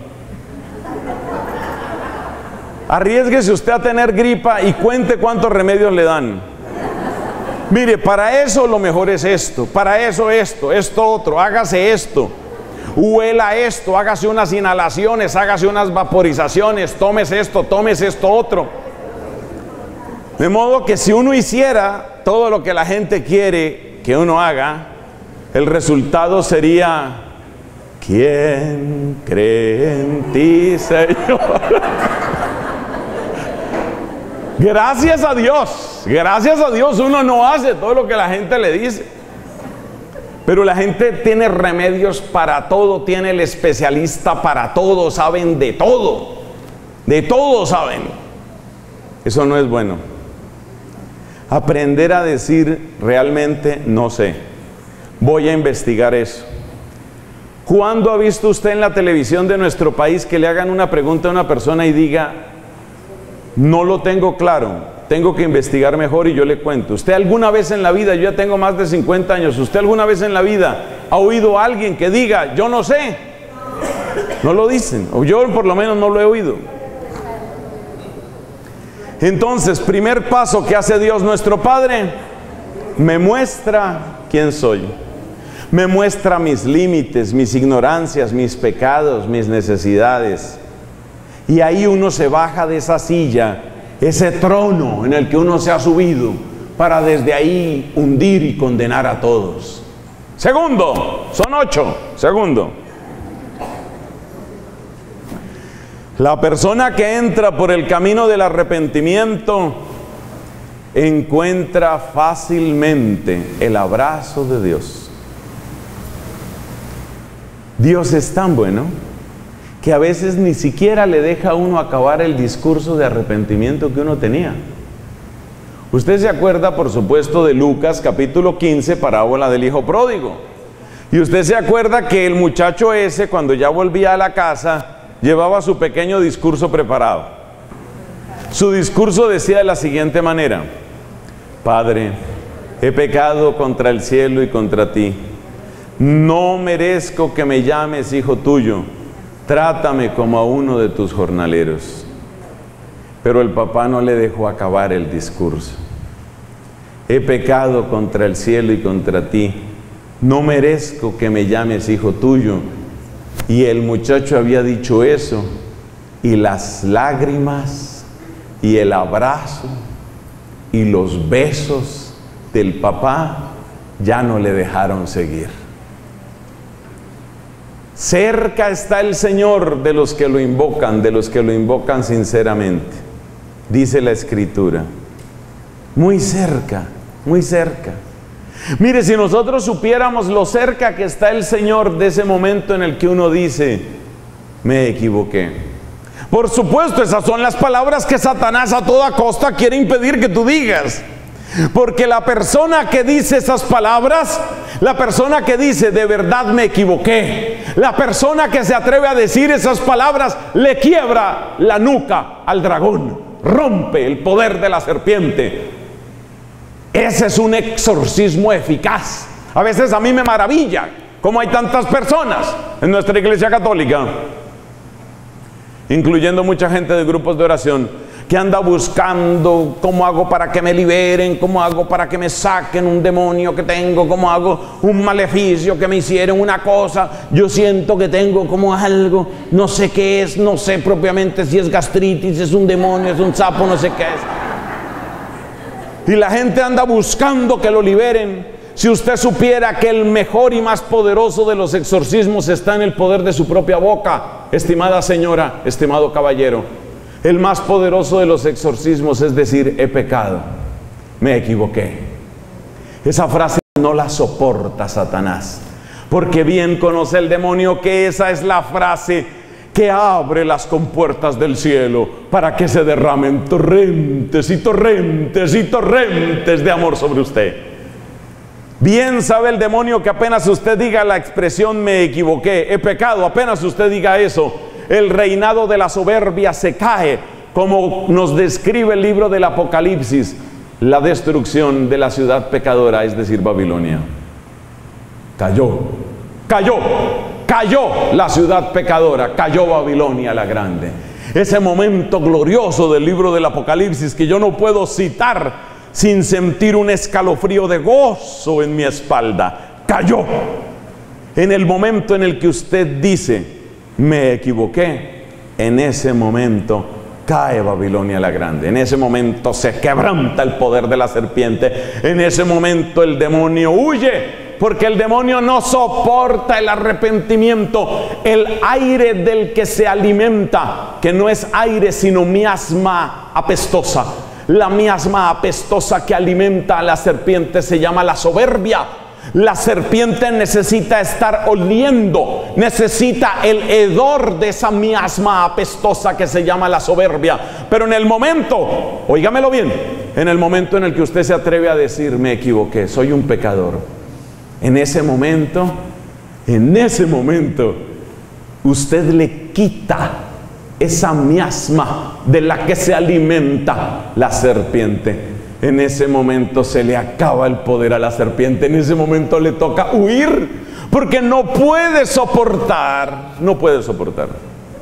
Arriésguese usted a tener gripa y cuente cuántos remedios le dan. Mire, para eso lo mejor es esto, para eso esto, esto otro, hágase esto, huela esto, hágase unas inhalaciones, hágase unas vaporizaciones, tómese esto, tómese esto otro. De modo que si uno hiciera todo lo que la gente quiere que uno haga, el resultado sería: ¿quién cree en ti, Señor? Gracias a Dios, gracias a Dios uno no hace todo lo que la gente le dice. Pero la gente tiene remedios para todo, tiene el especialista para todo, saben de todo, de todo saben. Eso no es bueno. Aprender a decir realmente no sé, voy a investigar eso. ¿Cuándo ha visto usted en la televisión de nuestro país que le hagan una pregunta a una persona y diga: no lo tengo claro, tengo que investigar mejor y yo le cuento? ¿Usted alguna vez en la vida, yo ya tengo más de cincuenta años, usted alguna vez en la vida ha oído a alguien que diga yo no sé? No lo dicen, o yo por lo menos no lo he oído. Entonces, primer paso que hace Dios nuestro Padre, me muestra quién soy. Me muestra mis límites, mis ignorancias, mis pecados, mis necesidades. Y ahí uno se baja de esa silla, ese trono en el que uno se ha subido, para desde ahí hundir y condenar a todos. Segundo, son ocho. Segundo, la persona que entra por el camino del arrepentimiento encuentra fácilmente el abrazo de Dios. Dios es tan bueno que a veces ni siquiera le deja a uno acabar el discurso de arrepentimiento que uno tenía. Usted se acuerda, por supuesto, de Lucas capítulo quince, parábola del hijo pródigo. Y usted se acuerda que el muchacho ese, cuando ya volvía a la casa, llevaba su pequeño discurso preparado. Su discurso decía de la siguiente manera: Padre, he pecado contra el cielo y contra ti. No merezco que me llames hijo tuyo. Trátame como a uno de tus jornaleros. Pero el papá no le dejó acabar el discurso. He pecado contra el cielo y contra ti. No merezco que me llames hijo tuyo. Y el muchacho había dicho eso, y las lágrimas, y el abrazo, y los besos del papá ya no le dejaron seguir. Cerca está el Señor de los que lo invocan, de los que lo invocan sinceramente, dice la Escritura. Muy cerca, muy cerca. Mire, si nosotros supiéramos lo cerca que está el Señor de ese momento en el que uno dice, me equivoqué. Por supuesto, esas son las palabras que Satanás a toda costa quiere impedir que tú digas. Porque la persona que dice esas palabras, la persona que dice de verdad me equivoqué, la persona que se atreve a decir esas palabras, le quiebra la nuca al dragón, rompe el poder de la serpiente. Ese es un exorcismo eficaz. A veces a mí me maravilla cómo hay tantas personas en nuestra iglesia católica, incluyendo mucha gente de grupos de oración, que anda buscando cómo hago para que me liberen, cómo hago para que me saquen un demonio que tengo, cómo hago un maleficio, que me hicieron una cosa, yo siento que tengo como algo, no sé qué es, no sé propiamente si es gastritis, es un demonio, es un sapo, no sé qué es. Y la gente anda buscando que lo liberen. Si usted supiera que el mejor y más poderoso de los exorcismos está en el poder de su propia boca, estimada señora, estimado caballero, el más poderoso de los exorcismos es decir, he pecado, me equivoqué. Esa frase no la soporta Satanás, porque bien conoce el demonio que esa es la frase que abre las compuertas del cielo para que se derramen torrentes y torrentes y torrentes de amor sobre usted. Bien sabe el demonio que apenas usted diga la expresión me equivoqué, he pecado, apenas usted diga eso, el reinado de la soberbia se cae, como nos describe el libro del Apocalipsis, la destrucción de la ciudad pecadora, es decir, Babilonia. Cayó, cayó, cayó la ciudad pecadora, cayó Babilonia la grande. Ese momento glorioso del libro del Apocalipsis que yo no puedo citar sin sentir un escalofrío de gozo en mi espalda. Cayó. En el momento en el que usted dice, me equivoqué, en ese momento cae Babilonia la grande. En ese momento se quebranta el poder de la serpiente. En ese momento el demonio huye, porque el demonio no soporta el arrepentimiento, el aire del que se alimenta, que no es aire sino miasma apestosa. La miasma apestosa que alimenta a la serpiente se llama la soberbia. La serpiente necesita estar oliendo, necesita el hedor de esa miasma apestosa que se llama la soberbia. Pero en el momento, óigamelo bien, en el momento en el que usted se atreve a decir me equivoqué, soy un pecador, en ese momento, en ese momento, usted le quita esa miasma de la que se alimenta la serpiente. En ese momento se le acaba el poder a la serpiente. En ese momento le toca huir, porque no puede soportar, no puede soportar.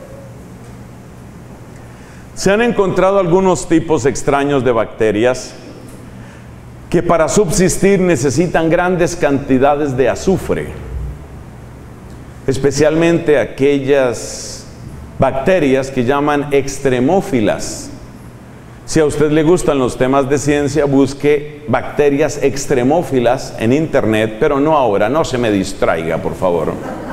Se han encontrado algunos tipos extraños de bacterias que para subsistir necesitan grandes cantidades de azufre, especialmente aquellas bacterias que llaman extremófilas. Si a usted le gustan los temas de ciencia, busque bacterias extremófilas en internet, pero no ahora, no se me distraiga, por favor.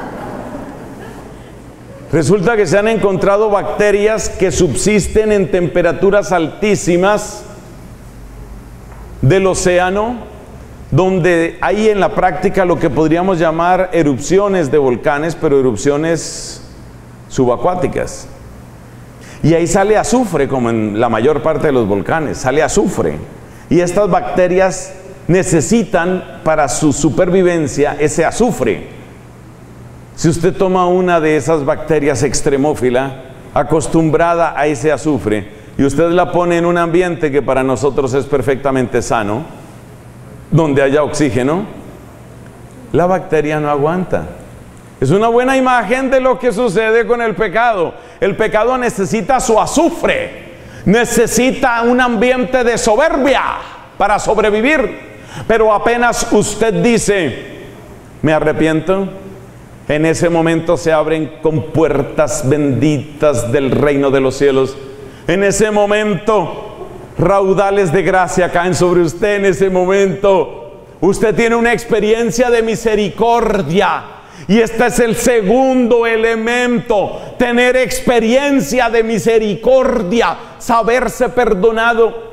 Resulta que se han encontrado bacterias que subsisten en temperaturas altísimas del océano, donde hay en la práctica lo que podríamos llamar erupciones de volcanes, pero erupciones subacuáticas. Y ahí sale azufre, como en la mayor parte de los volcanes, sale azufre. Y estas bacterias necesitan para su supervivencia ese azufre. Si usted toma una de esas bacterias extremófila, acostumbrada a ese azufre, y usted la pone en un ambiente que para nosotros es perfectamente sano, donde haya oxígeno, la bacteria no aguanta. Es una buena imagen de lo que sucede con el pecado. El pecado necesita su azufre, necesita un ambiente de soberbia para sobrevivir. Pero apenas usted dice, me arrepiento, en ese momento se abren compuertas benditas del reino de los cielos. En ese momento, raudales de gracia caen sobre usted. En ese momento, usted tiene una experiencia de misericordia. Y este es el segundo elemento: tener experiencia de misericordia, saberse perdonado.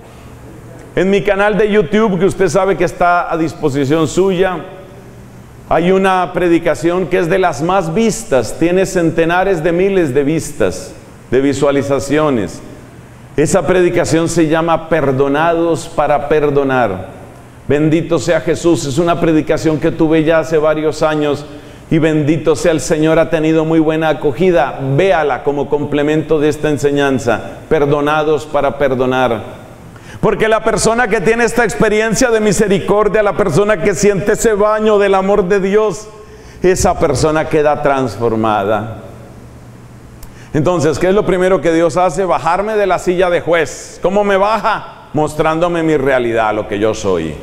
En mi canal de YouTube, que usted sabe que está a disposición suya, hay una predicación que es de las más vistas, tiene centenares de miles de vistas, de visualizaciones. Esa predicación se llama Perdonados para Perdonar. Bendito sea Jesús. Es una predicación que tuve ya hace varios años y bendito sea el Señor, ha tenido muy buena acogida. Véala como complemento de esta enseñanza, Perdonados para Perdonar. Porque la persona que tiene esta experiencia de misericordia, la persona que siente ese baño del amor de Dios, esa persona queda transformada. Entonces, ¿qué es lo primero que Dios hace? Bajarme de la silla de juez. ¿Cómo me baja? Mostrándome mi realidad, lo que yo soy.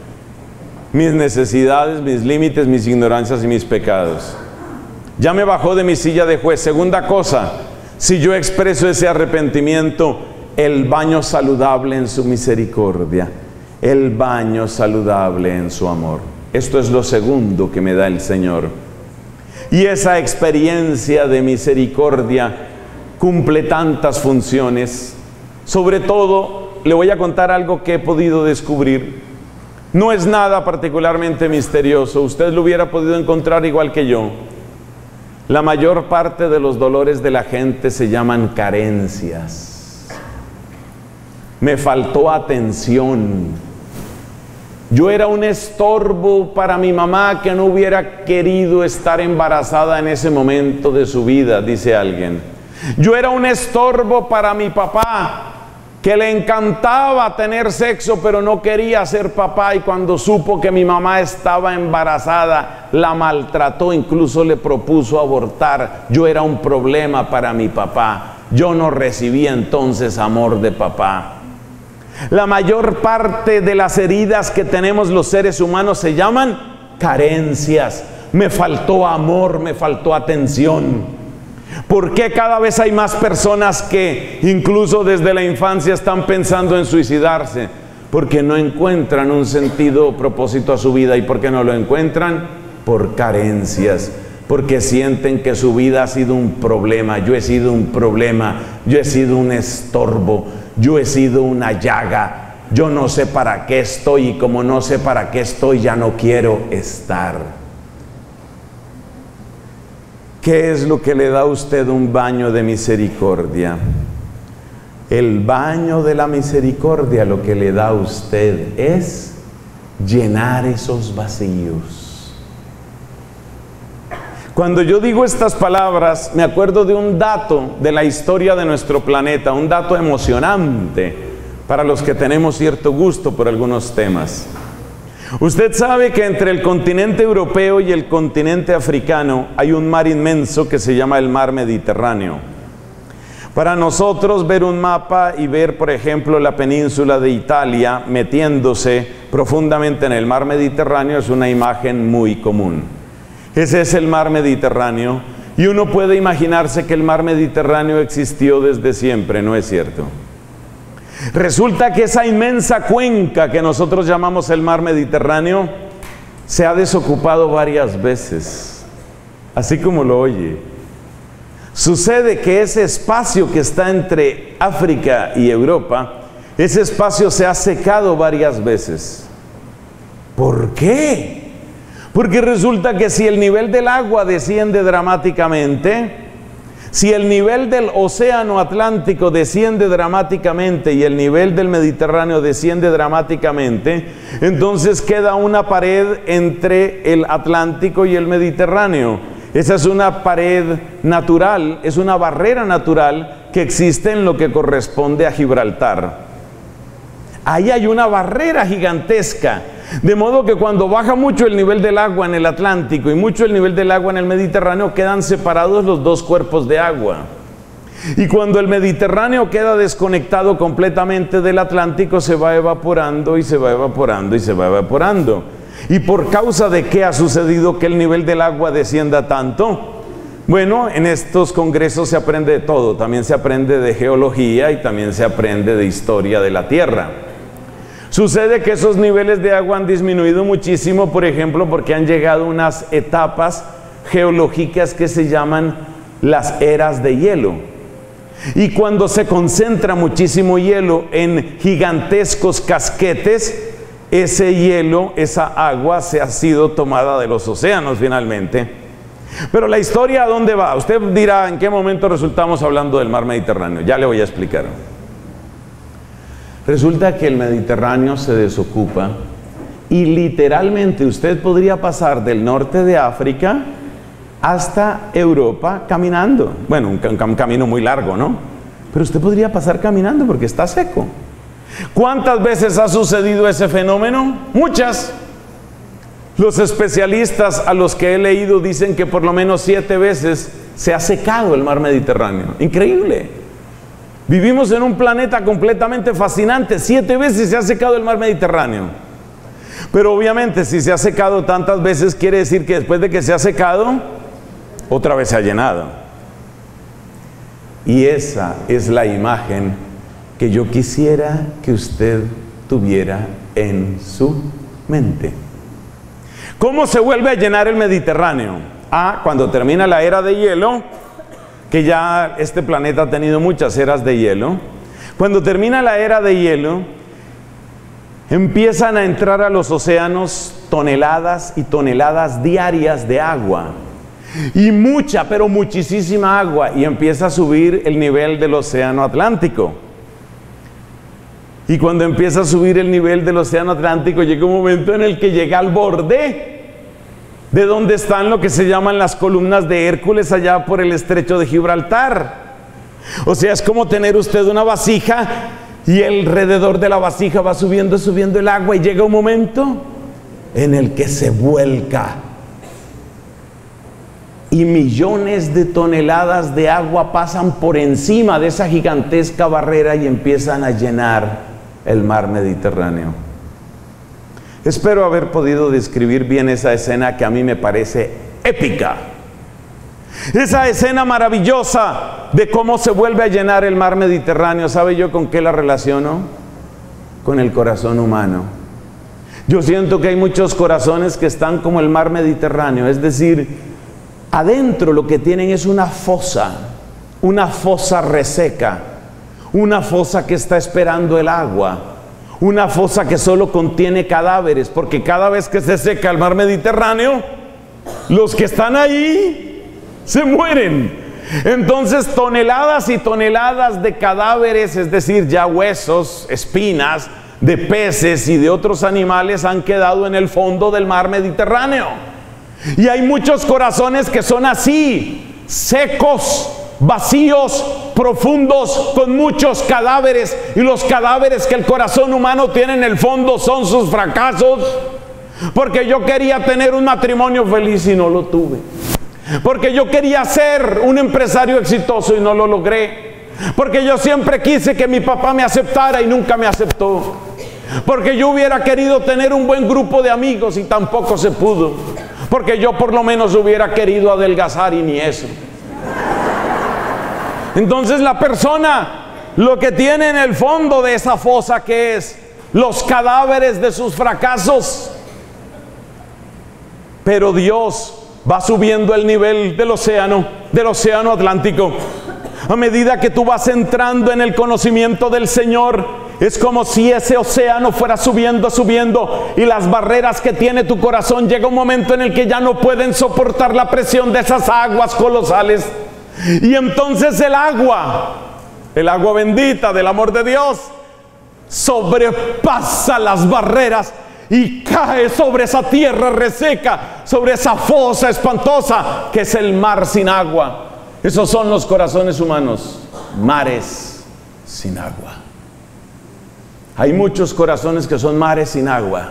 Mis necesidades, mis límites, mis ignorancias y mis pecados. Ya me bajó de mi silla de juez. Segunda cosa, si yo expreso ese arrepentimiento, el baño saludable en su misericordia, el baño saludable en su amor. Esto es lo segundo que me da el Señor. Y esa experiencia de misericordia cumple tantas funciones. Sobre todo, le voy a contar algo que he podido descubrir. No es nada particularmente misterioso. Usted lo hubiera podido encontrar igual que yo. La mayor parte de los dolores de la gente se llaman carencias. Me faltó atención. Yo era un estorbo para mi mamá que no hubiera querido estar embarazada en ese momento de su vida, dice alguien. Yo era un estorbo para mi papá que le encantaba tener sexo pero no quería ser papá, y cuando supo que mi mamá estaba embarazada la maltrató, incluso le propuso abortar. Yo era un problema para mi papá. Yo no recibí entonces amor de papá. La mayor parte de las heridas que tenemos los seres humanos se llaman carencias. Me faltó amor, me faltó atención. ¿Por qué cada vez hay más personas que incluso desde la infancia están pensando en suicidarse? Porque no encuentran un sentido o propósito a su vida. ¿Y por qué no lo encuentran? Por carencias. Porque sienten que su vida ha sido un problema. Yo he sido un problema, yo he sido un estorbo, yo he sido una llaga, yo no sé para qué estoy, y como no sé para qué estoy, ya no quiero estar. ¿Qué es lo que le da a usted un baño de misericordia? El baño de la misericordia lo que le da a usted es llenar esos vacíos. Cuando yo digo estas palabras, me acuerdo de un dato de la historia de nuestro planeta, un dato emocionante para los que tenemos cierto gusto por algunos temas. Usted sabe que entre el continente europeo y el continente africano hay un mar inmenso que se llama el mar Mediterráneo. Para nosotros ver un mapa y ver, por ejemplo, la península de Italia metiéndose profundamente en el mar Mediterráneo es una imagen muy común. Ese es el mar Mediterráneo, y uno puede imaginarse que el mar Mediterráneo existió desde siempre, ¿no es cierto? Resulta que esa inmensa cuenca que nosotros llamamos el mar Mediterráneo se ha desocupado varias veces, así como lo oye. Sucede que ese espacio que está entre África y Europa, ese espacio se ha secado varias veces. ¿Por qué? Porque resulta que si el nivel del agua desciende dramáticamente, Si el nivel del océano Atlántico desciende dramáticamente y el nivel del Mediterráneo desciende dramáticamente, entonces queda una pared entre el Atlántico y el Mediterráneo. Esa es una pared natural, es una barrera natural que existe en lo que corresponde a Gibraltar. Ahí hay una barrera gigantesca, de modo que cuando baja mucho el nivel del agua en el Atlántico y mucho el nivel del agua en el Mediterráneo, quedan separados los dos cuerpos de agua. Y cuando el Mediterráneo queda desconectado completamente del Atlántico, se va evaporando y se va evaporando y se va evaporando. ¿Y por causa de qué ha sucedido que el nivel del agua descienda tanto? Bueno, en estos congresos se aprende de todo. También se aprende de geología y también se aprende de historia de la Tierra. Sucede que esos niveles de agua han disminuido muchísimo, por ejemplo, porque han llegado unas etapas geológicas que se llaman las eras de hielo. Y cuando se concentra muchísimo hielo en gigantescos casquetes, ese hielo, esa agua, se ha sido tomada de los océanos finalmente. Pero la historia, ¿a dónde va? Usted dirá, ¿en qué momento resultamos hablando del mar Mediterráneo? Ya le voy a explicar. Resulta que el Mediterráneo se desocupa y literalmente usted podría pasar del norte de África hasta Europa caminando. Bueno, un, un camino muy largo, ¿no? Pero usted podría pasar caminando porque está seco. ¿Cuántas veces ha sucedido ese fenómeno? Muchas. Los especialistas a los que he leído dicen que por lo menos siete veces se ha secado el mar Mediterráneo. Increíble. Vivimos en un planeta completamente fascinante. Siete veces se ha secado el mar Mediterráneo. Pero obviamente si se ha secado tantas veces, quiere decir que después de que se ha secado, otra vez se ha llenado. Y esa es la imagen que yo quisiera que usted tuviera en su mente. ¿Cómo se vuelve a llenar el Mediterráneo? Ah, cuando termina la era de hielo, que ya este planeta ha tenido muchas eras de hielo. Cuando termina la era de hielo, empiezan a entrar a los océanos toneladas y toneladas diarias de agua. Y mucha, pero muchísima agua. Y empieza a subir el nivel del océano Atlántico. Y cuando empieza a subir el nivel del océano Atlántico, llega un momento en el que llega al borde de donde están lo que se llaman las columnas de Hércules, allá por el estrecho de Gibraltar. O sea, es como tener usted una vasija y alrededor de la vasija va subiendo, subiendo el agua, y llega un momento en el que se vuelca. Y millones de toneladas de agua pasan por encima de esa gigantesca barrera y empiezan a llenar el mar Mediterráneo. Espero haber podido describir bien esa escena que a mí me parece épica. Esa escena maravillosa de cómo se vuelve a llenar el mar Mediterráneo. ¿Sabe yo con qué la relaciono? Con el corazón humano. Yo siento que hay muchos corazones que están como el mar Mediterráneo, es decir, adentro lo que tienen es una fosa, una fosa reseca, una fosa que está esperando el agua. Una fosa que solo contiene cadáveres, porque cada vez que se seca el mar Mediterráneo, los que están ahí se mueren. Entonces toneladas y toneladas de cadáveres, es decir, ya huesos, espinas de peces y de otros animales han quedado en el fondo del mar Mediterráneo. Y hay muchos corazones que son así, secos, vacíos, profundos, con muchos cadáveres, y los cadáveres que el corazón humano tiene en el fondo son sus fracasos. Porque yo quería tener un matrimonio feliz y no lo tuve, porque yo quería ser un empresario exitoso y no lo logré, porque yo siempre quise que mi papá me aceptara y nunca me aceptó, porque yo hubiera querido tener un buen grupo de amigos y tampoco se pudo, porque yo por lo menos hubiera querido adelgazar y ni eso. Entonces la persona lo que tiene en el fondo de esa fosa, que es los cadáveres de sus fracasos. Pero Dios va subiendo el nivel del océano, del océano Atlántico. A medida que tú vas entrando en el conocimiento del Señor, es como si ese océano fuera subiendo, subiendo, y las barreras que tiene tu corazón, llega un momento en el que ya no pueden soportar la presión de esas aguas colosales. Y entonces el agua, el agua bendita del amor de Dios, sobrepasa las barreras y cae sobre esa tierra reseca, sobre esa fosa espantosa que es el mar sin agua. Esos son los corazones humanos, mares sin agua. Hay muchos corazones que son mares sin agua.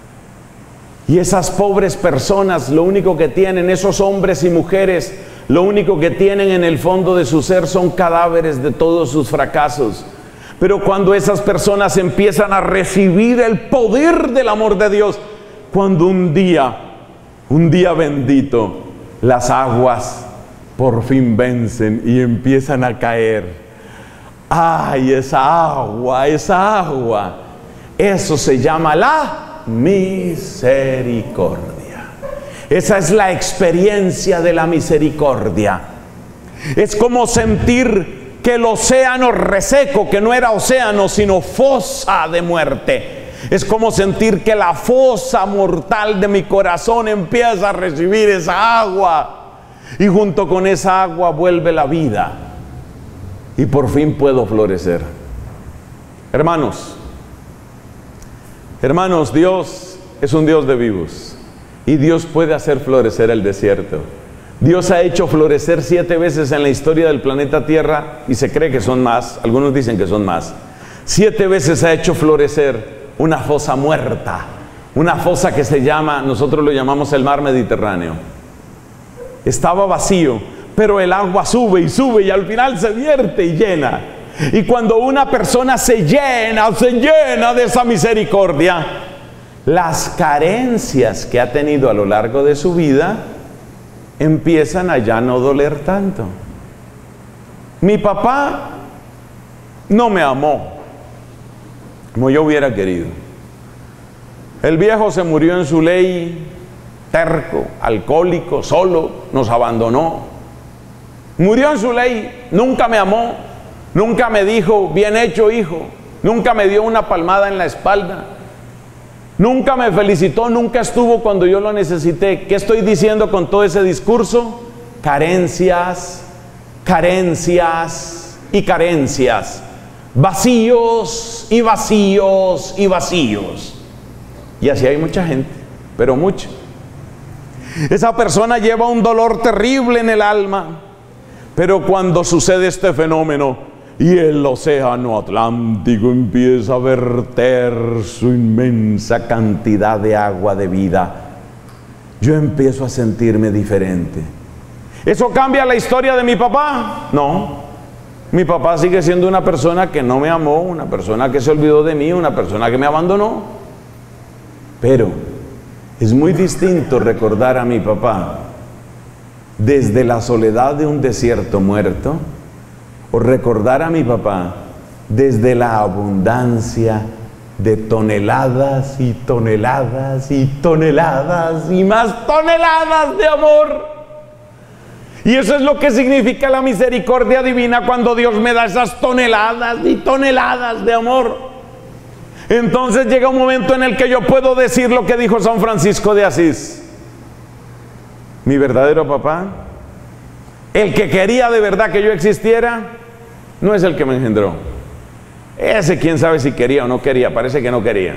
Y esas pobres personas, lo único que tienen, esos hombres y mujeres, lo único que tienen en el fondo de su ser son cadáveres de todos sus fracasos. Pero cuando esas personas empiezan a recibir el poder del amor de Dios, cuando un día, un día bendito, las aguas por fin vencen y empiezan a caer. ¡Ay, esa agua, esa agua! Eso se llama la misericordia. Esa es la experiencia de la misericordia. Es como sentir que el océano reseco, que no era océano sino fosa de muerte, es como sentir que la fosa mortal de mi corazón empieza a recibir esa agua, y junto con esa agua vuelve la vida, y por fin puedo florecer. Hermanos, hermanos, Dios es un Dios de vivos, y Dios puede hacer florecer el desierto. Dios ha hecho florecer siete veces en la historia del planeta Tierra, y se cree que son más, algunos dicen que son más. Siete veces ha hecho florecer una fosa muerta, una fosa que se llama, nosotros lo llamamos el mar Mediterráneo. Estaba vacío, pero el agua sube y sube y al final se vierte y llena. Y cuando una persona se llena, se llena de esa misericordia, las carencias que ha tenido a lo largo de su vida empiezan a ya no doler tanto. Mi papá no me amó como yo hubiera querido. El viejo se murió en su ley, terco, alcohólico, solo, nos abandonó. Murió en su ley, nunca me amó, nunca me dijo, bien hecho hijo, nunca me dio una palmada en la espalda, nunca me felicitó, nunca estuvo cuando yo lo necesité. ¿Qué estoy diciendo con todo ese discurso? Carencias, carencias y carencias. Vacíos y vacíos y vacíos. Y así hay mucha gente, pero mucha. Esa persona lleva un dolor terrible en el alma, pero cuando sucede este fenómeno y el océano Atlántico empieza a verter su inmensa cantidad de agua de vida, yo empiezo a sentirme diferente. ¿Eso cambia la historia de mi papá? No. Mi papá sigue siendo una persona que no me amó, una persona que se olvidó de mí, una persona que me abandonó. Pero es muy distinto recordar a mi papá desde la soledad de un desierto muerto, o recordar a mi papá desde la abundancia de toneladas y toneladas y toneladas y más toneladas de amor. Y eso es lo que significa la misericordia divina, cuando Dios me da esas toneladas y toneladas de amor. Entonces llega un momento en el que yo puedo decir lo que dijo San Francisco de Asís: mi verdadero papá, el que quería de verdad que yo existiera, no es el que me engendró. Ese quién sabe si quería o no quería, parece que no quería.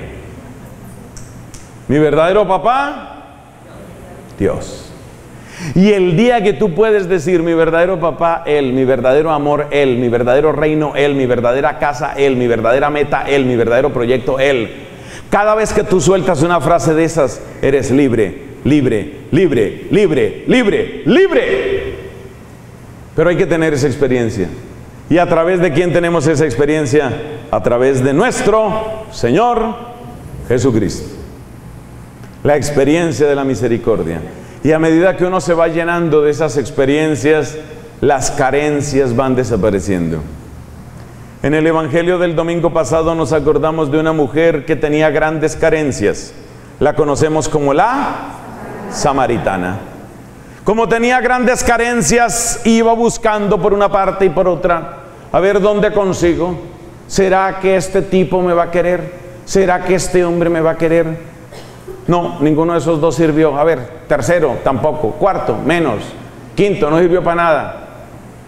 Mi verdadero papá, Dios. Y el día que tú puedes decir mi verdadero papá, Él, mi verdadero amor, Él, mi verdadero reino, Él, mi verdadera casa, Él, mi verdadera meta, Él, mi verdadero proyecto, Él. Cada vez que tú sueltas una frase de esas, eres libre, libre, libre, libre, libre, libre. Pero hay que tener esa experiencia. ¿Y a través de quién tenemos esa experiencia? A través de nuestro Señor Jesucristo. La experiencia de la misericordia. Y a medida que uno se va llenando de esas experiencias, las carencias van desapareciendo. En el Evangelio del domingo pasado nos acordamos de una mujer que tenía grandes carencias. La conocemos como la samaritana. Como tenía grandes carencias, iba buscando por una parte y por otra, a ver dónde consigo. ¿Será que este tipo me va a querer? ¿Será que este hombre me va a querer? No, ninguno de esos dos sirvió. A ver, tercero, tampoco. Cuarto, menos. Quinto, no sirvió para nada.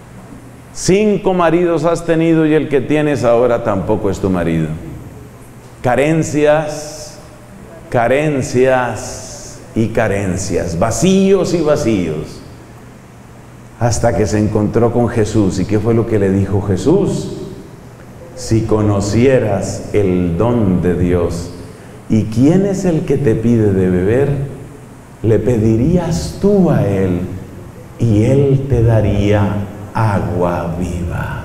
Cinco maridos has tenido y el que tienes ahora tampoco es tu marido. Carencias, carencias y carencias, vacíos y vacíos. Hasta que se encontró con Jesús. ¿Y qué fue lo que le dijo Jesús? Si conocieras el don de Dios y quién es el que te pide de beber, le pedirías tú a él y él te daría agua viva.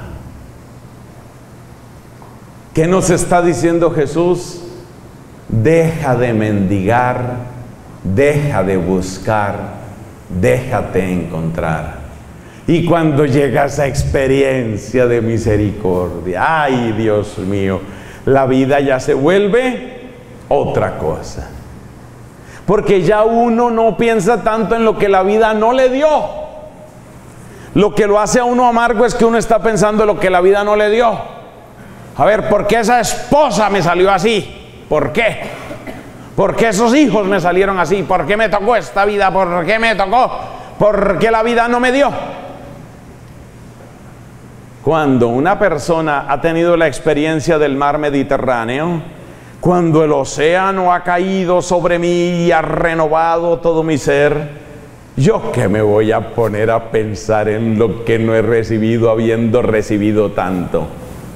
¿Qué nos está diciendo Jesús? Deja de mendigar, deja de buscar, déjate encontrar. Y cuando llega esa experiencia de misericordia, ay Dios mío, la vida ya se vuelve otra cosa. Porque ya uno no piensa tanto en lo que la vida no le dio. Lo que lo hace a uno amargo es que uno está pensando en lo que la vida no le dio. A ver, ¿por qué esa esposa me salió así? ¿Por qué? ¿Por qué esos hijos me salieron así? ¿Por qué me tocó esta vida? ¿Por qué me tocó? ¿Por qué la vida no me dio? Cuando una persona ha tenido la experiencia del mar Mediterráneo, cuando el océano ha caído sobre mí y ha renovado todo mi ser, ¿yo qué me voy a poner a pensar en lo que no he recibido habiendo recibido tanto?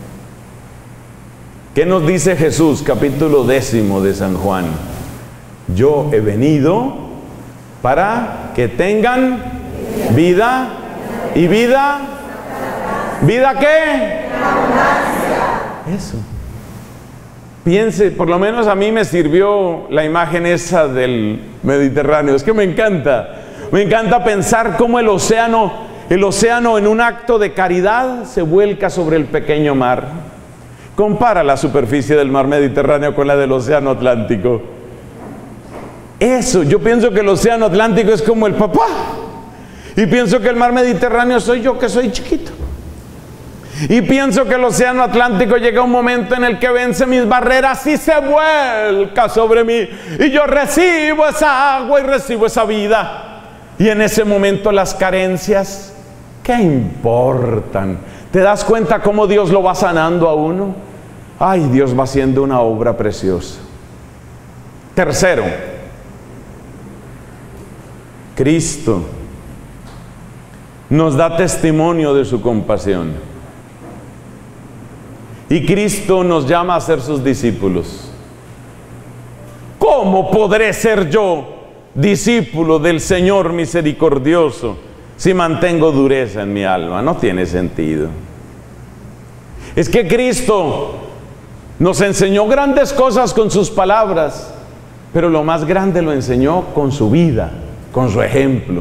¿Qué nos dice Jesús, capítulo décimo de San Juan? Yo he venido para que tengan vida y vida. ¿Vida qué? Eso. Piense, por lo menos a mí me sirvió la imagen esa del Mediterráneo. Es que me encanta. Me encanta pensar cómo el océano, el océano en un acto de caridad se vuelca sobre el pequeño mar. Compara la superficie del mar Mediterráneo con la del océano Atlántico. Eso, yo pienso que el océano Atlántico es como el papá. Y pienso que el mar Mediterráneo soy yo, que soy chiquito. Y pienso que el océano Atlántico llega un momento en el que vence mis barreras y se vuelca sobre mí. Y yo recibo esa agua y recibo esa vida. Y en ese momento las carencias, ¿qué importan? ¿Te das cuenta cómo Dios lo va sanando a uno? Ay, Dios va haciendo una obra preciosa. Tercero, Cristo nos da testimonio de su compasión. Y Cristo nos llama a ser sus discípulos. ¿Cómo podré ser yo discípulo del Señor misericordioso si mantengo dureza en mi alma? No tiene sentido. Es que Cristo nos enseñó grandes cosas con sus palabras, pero lo más grande lo enseñó con su vida, con su ejemplo.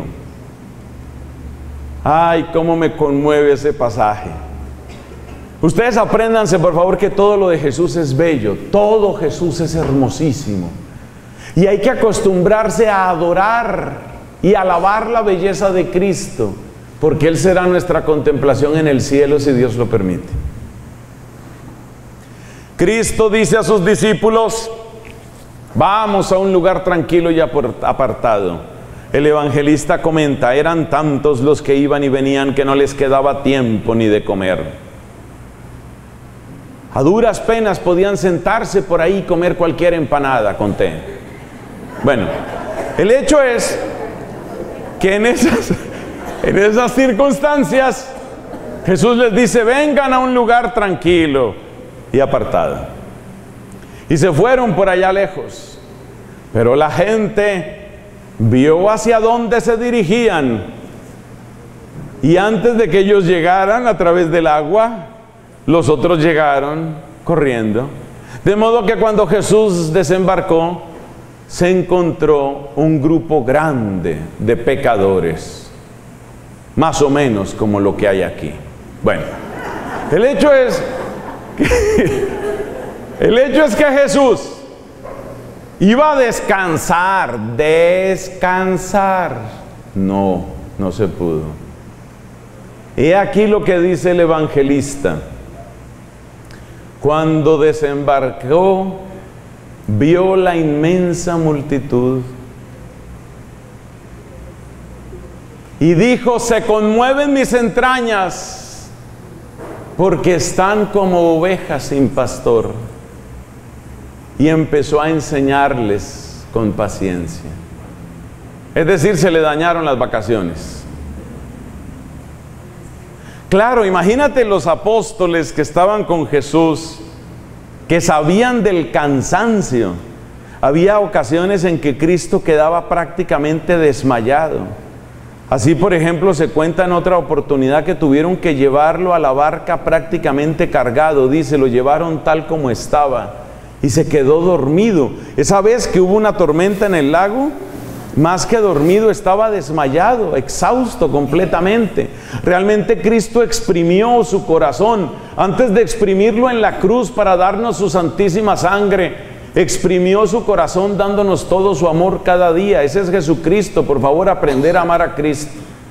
Ay, cómo me conmueve ese pasaje. Ustedes apréndanse, por favor, que todo lo de Jesús es bello, todo Jesús es hermosísimo. Y hay que acostumbrarse a adorar y alabar la belleza de Cristo, porque Él será nuestra contemplación en el cielo si Dios lo permite. Cristo dice a sus discípulos: vamos a un lugar tranquilo y apartado. El evangelista comenta: eran tantos los que iban y venían que no les quedaba tiempo ni de comer. A duras penas podían sentarse por ahí y comer cualquier empanada con té. Bueno, el hecho es que en esas, en esas circunstancias Jesús les dice: vengan a un lugar tranquilo y apartado. Y se fueron por allá lejos. Pero la gente vio hacia dónde se dirigían. Y antes de que ellos llegaran a través del agua, los otros llegaron corriendo. De modo que cuando Jesús desembarcó, se encontró un grupo grande de pecadores, más o menos como lo que hay aquí. Bueno, el hecho es que, el hecho es que Jesús iba a descansar, descansar. No, no se pudo. He aquí lo que dice el evangelista. Cuando desembarcó, vio la inmensa multitud y dijo: se conmueven mis entrañas porque están como ovejas sin pastor. Y empezó a enseñarles con paciencia. Es decir, se le dañaron las vacaciones. Claro, imagínate los apóstoles que estaban con Jesús, que sabían del cansancio. Había ocasiones en que Cristo quedaba prácticamente desmayado. Así, por ejemplo, se cuenta en otra oportunidad que tuvieron que llevarlo a la barca prácticamente cargado. Dice, lo llevaron tal como estaba y se quedó dormido. Esa vez que hubo una tormenta en el lago, más que dormido, estaba desmayado, exhausto completamente. Realmente Cristo exprimió su corazón. Antes de exprimirlo en la cruz para darnos su santísima sangre, exprimió su corazón dándonos todo su amor cada día. Ese es Jesucristo. Por favor, aprender a amar a Cristo.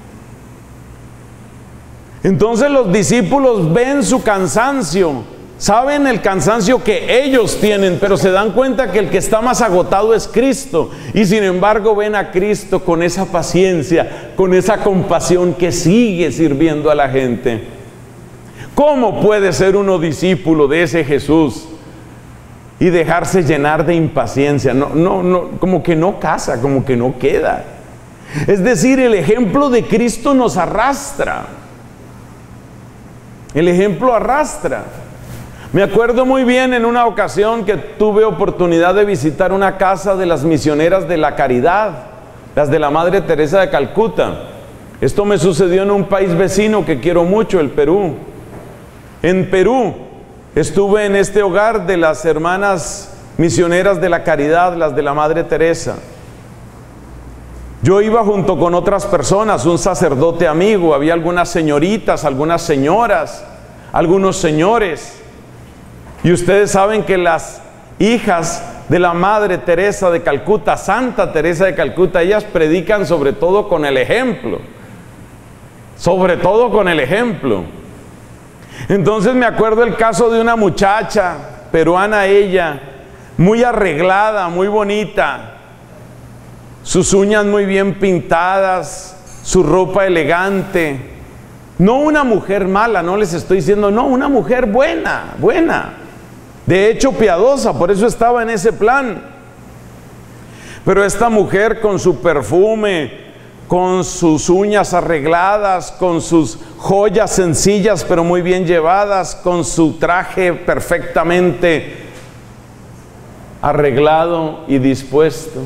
Entonces los discípulos ven su cansancio, saben el cansancio que ellos tienen, pero se dan cuenta que el que está más agotado es Cristo. Y sin embargo ven a Cristo con esa paciencia, con esa compasión que sigue sirviendo a la gente. ¿Cómo puede ser uno discípulo de ese Jesús y dejarse llenar de impaciencia? No, no, no, como que no casa, como que no queda. Es decir, el ejemplo de Cristo nos arrastra. El ejemplo arrastra. Me acuerdo muy bien en una ocasión que tuve oportunidad de visitar una casa de las misioneras de la caridad, las de la Madre Teresa de Calcuta. Esto me sucedió en un país vecino que quiero mucho, el Perú. En Perú estuve en este hogar de las hermanas misioneras de la caridad, las de la Madre Teresa. Yo iba junto con otras personas, un sacerdote amigo, había algunas señoritas, algunas señoras, algunos señores. Y ustedes saben que las hijas de la Madre Teresa de Calcuta, Santa Teresa de Calcuta, ellas predican sobre todo con el ejemplo. Sobre todo con el ejemplo. Entonces me acuerdo el caso de una muchacha, peruana ella, muy arreglada, muy bonita, sus uñas muy bien pintadas, su ropa elegante. No una mujer mala, no les estoy diciendo, no, una mujer buena, buena. De hecho piadosa, por eso estaba en ese plan. Pero esta mujer con su perfume, con sus uñas arregladas, con sus joyas sencillas pero muy bien llevadas, con su traje perfectamente arreglado y dispuesto.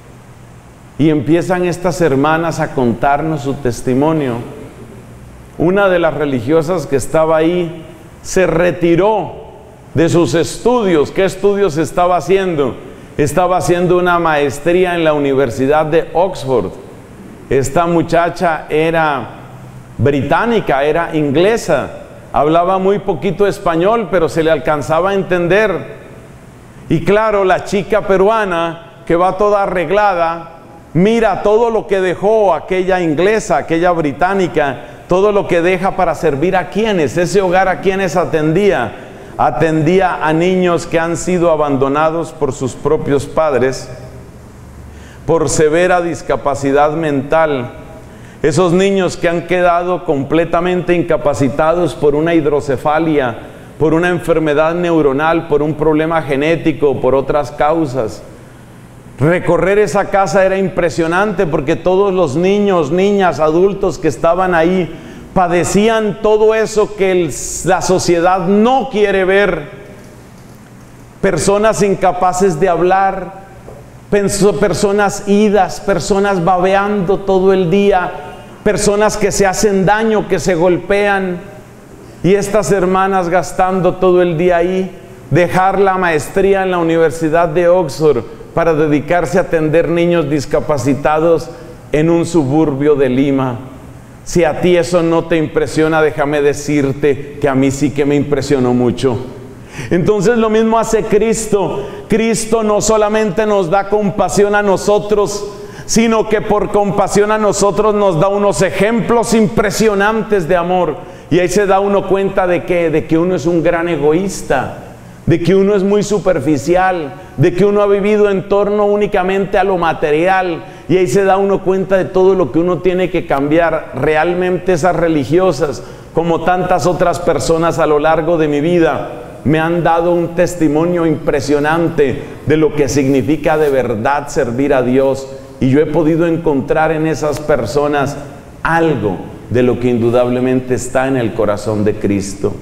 Y empiezan estas hermanas a contarnos su testimonio. Una de las religiosas que estaba ahí se retiró de sus estudios. ¿Qué estudios estaba haciendo? Estaba haciendo una maestría en la Universidad de Oxford. Esta muchacha era británica, era inglesa, hablaba muy poquito español, pero se le alcanzaba a entender. Y claro, la chica peruana que va toda arreglada, mira todo lo que dejó aquella inglesa, aquella británica, todo lo que deja para servir a quienes, ese hogar a quienes atendía. Atendía a niños que han sido abandonados por sus propios padres por severa discapacidad mental, esos niños que han quedado completamente incapacitados por una hidrocefalia, por una enfermedad neuronal, por un problema genético, por otras causas. Recorrer esa casa era impresionante porque todos los niños, niñas, adultos que estaban ahí padecían todo eso que el, la sociedad no quiere ver. Personas incapaces de hablar, personas idas, personas babeando todo el día, personas que se hacen daño, que se golpean, y estas hermanas gastando todo el día ahí, dejar la maestría en la Universidad de Oxford para dedicarse a atender niños discapacitados en un suburbio de Lima. Si a ti eso no te impresiona, déjame decirte que a mí sí que me impresionó mucho. Entonces lo mismo hace Cristo. Cristo no solamente nos da compasión a nosotros, sino que por compasión a nosotros nos da unos ejemplos impresionantes de amor. Y ahí se da uno cuenta de que, de que uno es un gran egoísta, de que uno es muy superficial, de que uno ha vivido en torno únicamente a lo material. Y ahí se da uno cuenta de todo lo que uno tiene que cambiar. Realmente esas religiosas como tantas otras personas a lo largo de mi vida, me han dado un testimonio impresionante de lo que significa de verdad servir a Dios. Y yo he podido encontrar en esas personas algo de lo que indudablemente está en el corazón de Cristo.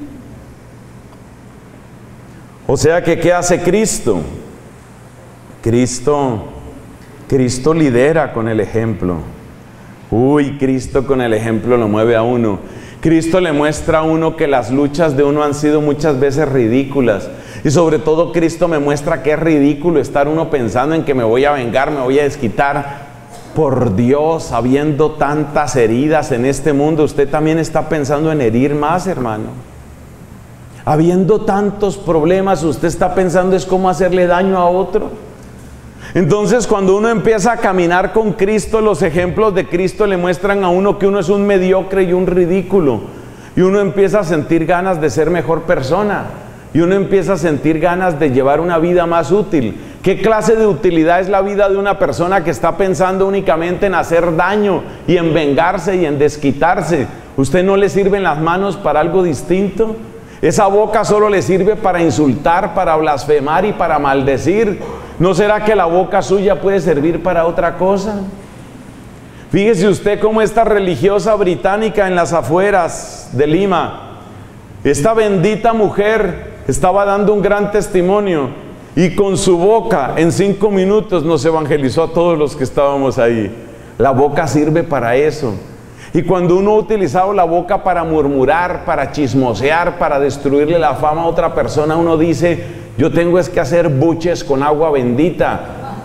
O sea que, ¿qué hace Cristo? Cristo, Cristo lidera con el ejemplo. Uy, Cristo con el ejemplo lo mueve a uno. Cristo le muestra a uno que las luchas de uno han sido muchas veces ridículas. Y sobre todo Cristo me muestra que es ridículo estar uno pensando en que me voy a vengar, me voy a desquitar. Por Dios, habiendo tantas heridas en este mundo, usted también está pensando en herir más, hermano. Habiendo tantos problemas, usted está pensando es cómo hacerle daño a otro. Entonces, cuando uno empieza a caminar con Cristo, los ejemplos de Cristo le muestran a uno que uno es un mediocre y un ridículo. Y uno empieza a sentir ganas de ser mejor persona. Y uno empieza a sentir ganas de llevar una vida más útil. ¿Qué clase de utilidad es la vida de una persona que está pensando únicamente en hacer daño y en vengarse y en desquitarse? ¿Usted no le sirven las manos para algo distinto? Esa boca solo le sirve para insultar, para blasfemar y para maldecir. ¿No será que la boca suya puede servir para otra cosa? Fíjese usted cómo esta religiosa británica en las afueras de Lima, esta bendita mujer estaba dando un gran testimonio y con su boca en cinco minutos nos evangelizó a todos los que estábamos ahí. La boca sirve para eso. Y cuando uno ha utilizado la boca para murmurar, para chismosear, para destruirle la fama a otra persona, uno dice, yo tengo es que hacer buches con agua bendita.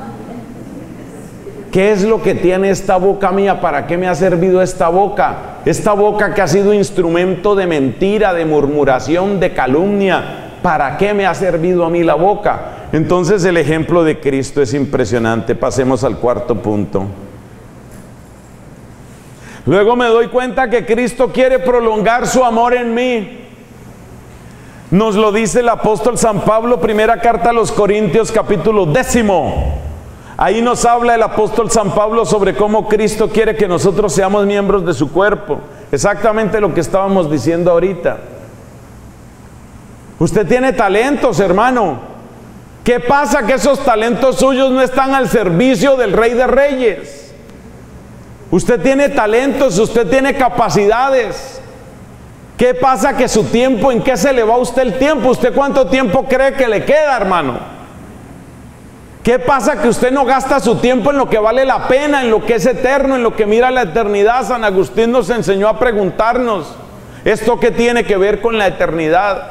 ¿Qué es lo que tiene esta boca mía? ¿Para qué me ha servido esta boca? Esta boca que ha sido instrumento de mentira, de murmuración, de calumnia. ¿Para qué me ha servido a mí la boca? Entonces el ejemplo de Cristo es impresionante. Pasemos al cuarto punto. Luego me doy cuenta que Cristo quiere prolongar su amor en mí. Nos lo dice el apóstol San Pablo, primera carta a los Corintios, capítulo décimo. Ahí nos habla el apóstol San Pablo sobre cómo Cristo quiere que nosotros seamos miembros de su cuerpo. Exactamente lo que estábamos diciendo ahorita. Usted tiene talentos, hermano. ¿Qué pasa? Que esos talentos suyos no están al servicio del Rey de Reyes. Usted tiene talentos, usted tiene capacidades. ¿Qué pasa? Que su tiempo, ¿en qué se le va a usted el tiempo? ¿Usted cuánto tiempo cree que le queda, hermano? ¿Qué pasa? Que usted no gasta su tiempo en lo que vale la pena, en lo que es eterno, en lo que mira la eternidad. San Agustín nos enseñó a preguntarnos, ¿esto qué tiene que ver con la eternidad?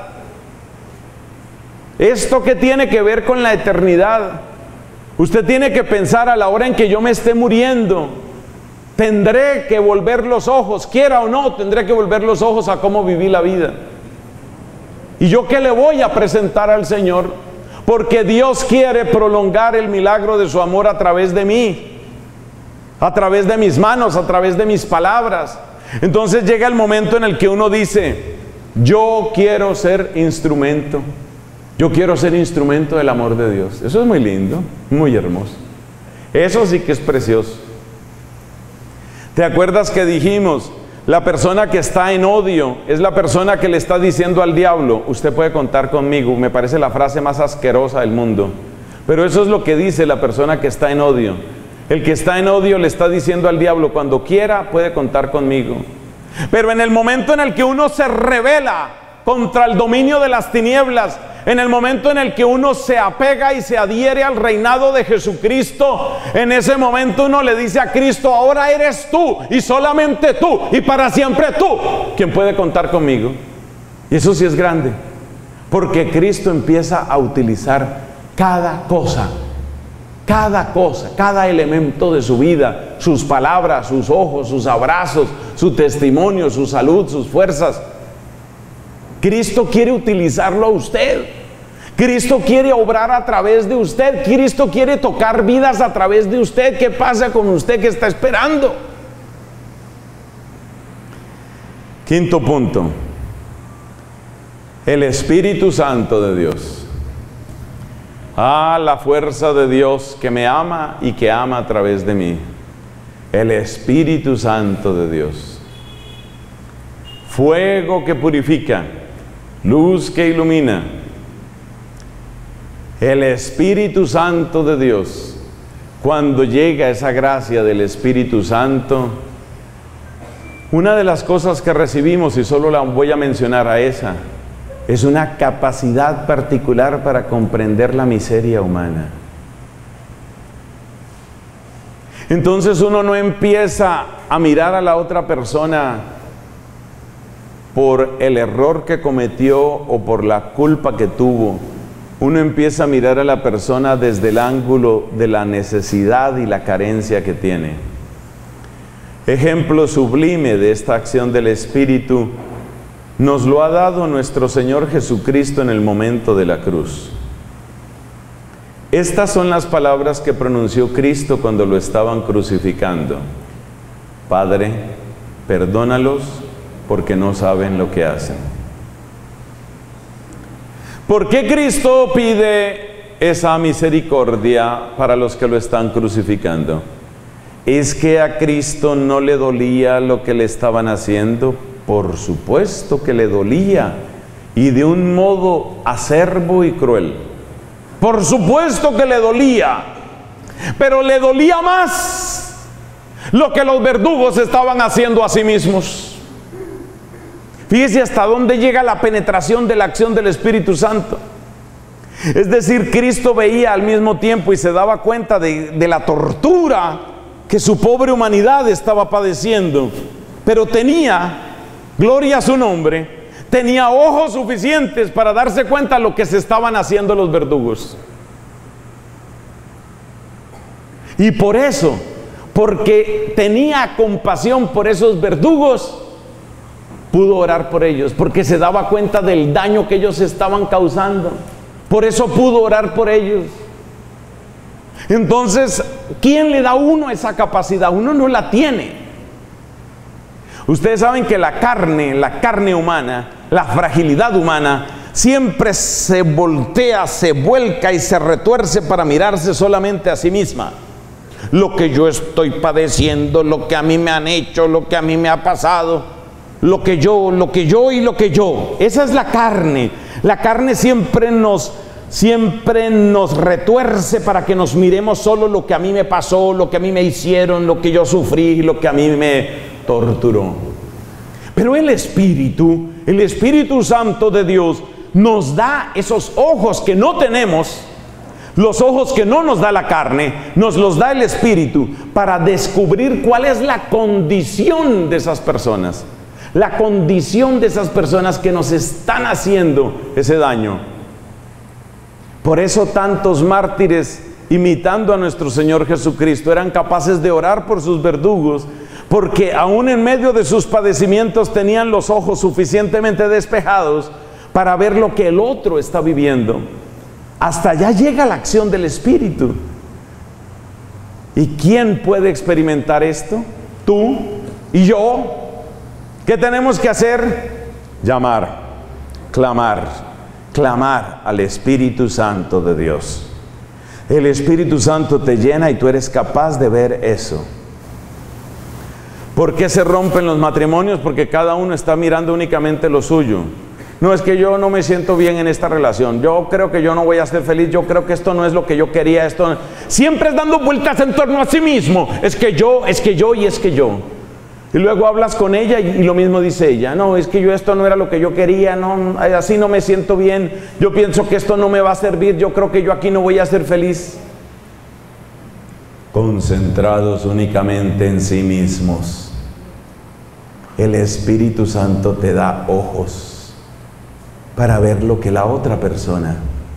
¿Esto qué tiene que ver con la eternidad? Usted tiene que pensar a la hora en que yo me esté muriendo, tendré que volver los ojos, quiera o no, tendré que volver los ojos a cómo viví la vida. ¿Y yo qué le voy a presentar al Señor? Porque Dios quiere prolongar el milagro de su amor a través de mí, a través de mis manos, a través de mis palabras. Entonces llega el momento en el que uno dice, yo quiero ser instrumento, yo quiero ser instrumento del amor de Dios. Eso es muy lindo, muy hermoso. Eso sí que es precioso. ¿Te acuerdas que dijimos, la persona que está en odio es la persona que le está diciendo al diablo, usted puede contar conmigo? Me parece la frase más asquerosa del mundo, pero eso es lo que dice la persona que está en odio. El que está en odio le está diciendo al diablo, cuando quiera puede contar conmigo. Pero en el momento en el que uno se rebela contra el dominio de las tinieblas, en el momento en el que uno se apega y se adhiere al reinado de Jesucristo, en ese momento uno le dice a Cristo, ahora eres tú y solamente tú y para siempre tú quien puede contar conmigo. Y eso sí es grande, porque Cristo empieza a utilizar cada cosa, cada cosa, cada elemento de su vida, sus palabras, sus ojos, sus abrazos, su testimonio, su salud, sus fuerzas. Cristo quiere utilizarlo a usted. Cristo quiere obrar a través de usted. Cristo quiere tocar vidas a través de usted. ¿Qué pasa con usted que está esperando? Quinto punto. El Espíritu Santo de Dios. Ah, la fuerza de Dios que me ama y que ama a través de mí. El Espíritu Santo de Dios. fuego que purifica, luz que ilumina. El Espíritu Santo de Dios, cuando llega esa gracia del Espíritu Santo, una de las cosas que recibimos, y solo la voy a mencionar a esa, es una capacidad particular para comprender la miseria humana. Entonces uno no empieza a mirar a la otra persona por el error que cometió o por la culpa que tuvo. Uno empieza a mirar a la persona desde el ángulo de la necesidad y la carencia que tiene. Ejemplo sublime de esta acción del Espíritu nos lo ha dado nuestro Señor Jesucristo en el momento de la cruz. Estas son las palabras que pronunció Cristo cuando lo estaban crucificando: Padre, perdónalos porque no saben lo que hacen. ¿Por qué Cristo pide esa misericordia para los que lo están crucificando? ¿Es que a Cristo no le dolía lo que le estaban haciendo? Por supuesto que le dolía, y de un modo acerbo y cruel. Por supuesto que le dolía, pero le dolía más lo que los verdugos estaban haciendo a sí mismos. Fíjese hasta dónde llega la penetración de la acción del Espíritu Santo. Es decir, Cristo veía al mismo tiempo y se daba cuenta de, de la tortura que su pobre humanidad estaba padeciendo, pero tenía, gloria a su nombre, tenía ojos suficientes para darse cuenta de lo que se estaban haciendo los verdugos. Y por eso, porque tenía compasión por esos verdugos, pudo orar por ellos, porque se daba cuenta del daño que ellos estaban causando. Por eso pudo orar por ellos. Entonces, ¿quién le da a uno esa capacidad? Uno no la tiene. Ustedes saben que la carne, la carne humana, la fragilidad humana, siempre se voltea, se vuelca y se retuerce para mirarse solamente a sí misma. Lo que yo estoy padeciendo, lo que a mí me han hecho, lo que a mí me ha pasado, lo que yo, lo que yo y lo que yo. Esa es la carne. La carne siempre nos, siempre nos retuerce para que nos miremos solo lo que a mí me pasó, lo que a mí me hicieron, lo que yo sufrí, lo que a mí me torturó. Pero el Espíritu, el Espíritu Santo de Dios, nos da esos ojos que no tenemos, los ojos que no nos da la carne, nos los da el Espíritu para descubrir cuál es la condición de esas personas, la condición de esas personas que nos están haciendo ese daño. Por eso tantos mártires, imitando a nuestro Señor Jesucristo, eran capaces de orar por sus verdugos, porque aún en medio de sus padecimientos tenían los ojos suficientemente despejados para ver lo que el otro está viviendo. Hasta allá llega la acción del Espíritu. ¿Y quién puede experimentar esto? Tú y yo. ¿Qué tenemos que hacer? Llamar, clamar, clamar al Espíritu Santo de Dios. El Espíritu Santo te llena y tú eres capaz de ver eso. ¿Por qué se rompen los matrimonios? Porque cada uno está mirando únicamente lo suyo. No, es que yo no me siento bien en esta relación, yo creo que yo no voy a ser feliz, yo creo que esto no es lo que yo quería, esto no. Siempre es dando vueltas en torno a sí mismo. Es que yo, es que yo y es que yo. Y luego hablas con ella y lo mismo dice ella: no, es que yo esto no era lo que yo quería, no, así no me siento bien, yo pienso que esto no me va a servir, yo creo que yo aquí no voy a ser feliz. Concentrados únicamente en sí mismos. El Espíritu Santo te da ojos para ver lo que la otra persona,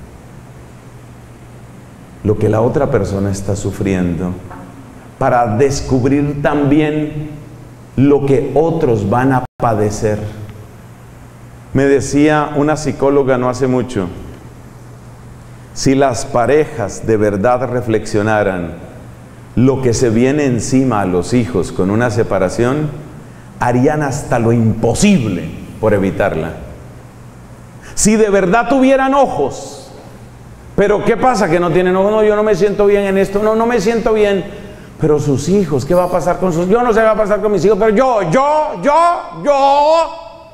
lo que la otra persona está sufriendo, para descubrir también lo que otros van a padecer. Me decía una psicóloga no hace mucho: si las parejas de verdad reflexionaran lo que se viene encima a los hijos con una separación, harían hasta lo imposible por evitarla. Si de verdad tuvieran ojos. Pero ¿qué pasa? Que no tienen ojos. No, yo no me siento bien en esto, no, no me siento bien. Pero sus hijos, ¿qué va a pasar con sus hijos? Yo no sé qué va a pasar con mis hijos, pero yo, yo, yo, yo.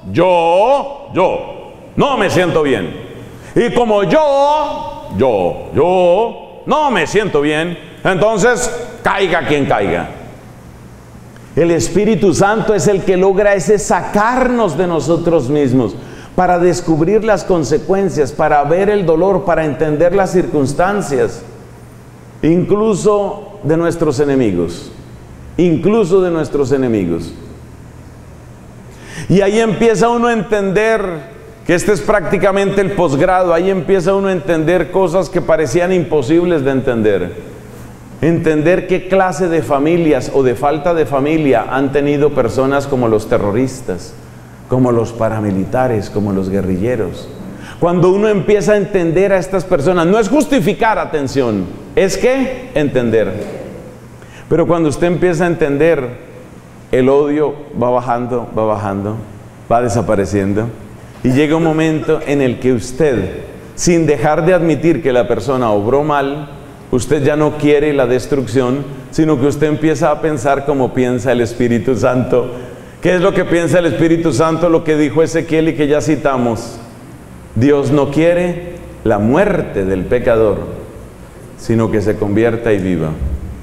yo, yo, no me siento bien. Y como yo, yo, yo, no me siento bien, entonces caiga quien caiga. El Espíritu Santo es el que logra ese sacarnos de nosotros mismos para descubrir las consecuencias, para ver el dolor, para entender las circunstancias, incluso de nuestros enemigos, incluso de nuestros enemigos. Y ahí empieza uno a entender que este es prácticamente el posgrado, ahí empieza uno a entender cosas que parecían imposibles de entender. Entender qué clase de familias o de falta de familia han tenido personas como los terroristas, como los paramilitares, como los guerrilleros. Cuando uno empieza a entender a estas personas, no es justificar, atención, es que entender. Pero cuando usted empieza a entender, el odio va bajando, va bajando, va desapareciendo. Y llega un momento en el que usted, sin dejar de admitir que la persona obró mal, usted ya no quiere la destrucción, sino que usted empieza a pensar como piensa el Espíritu Santo. ¿Qué es lo que piensa el Espíritu Santo? Lo que dijo Ezequiel y que ya citamos. Dios no quiere la muerte del pecador, sino que se convierta y viva.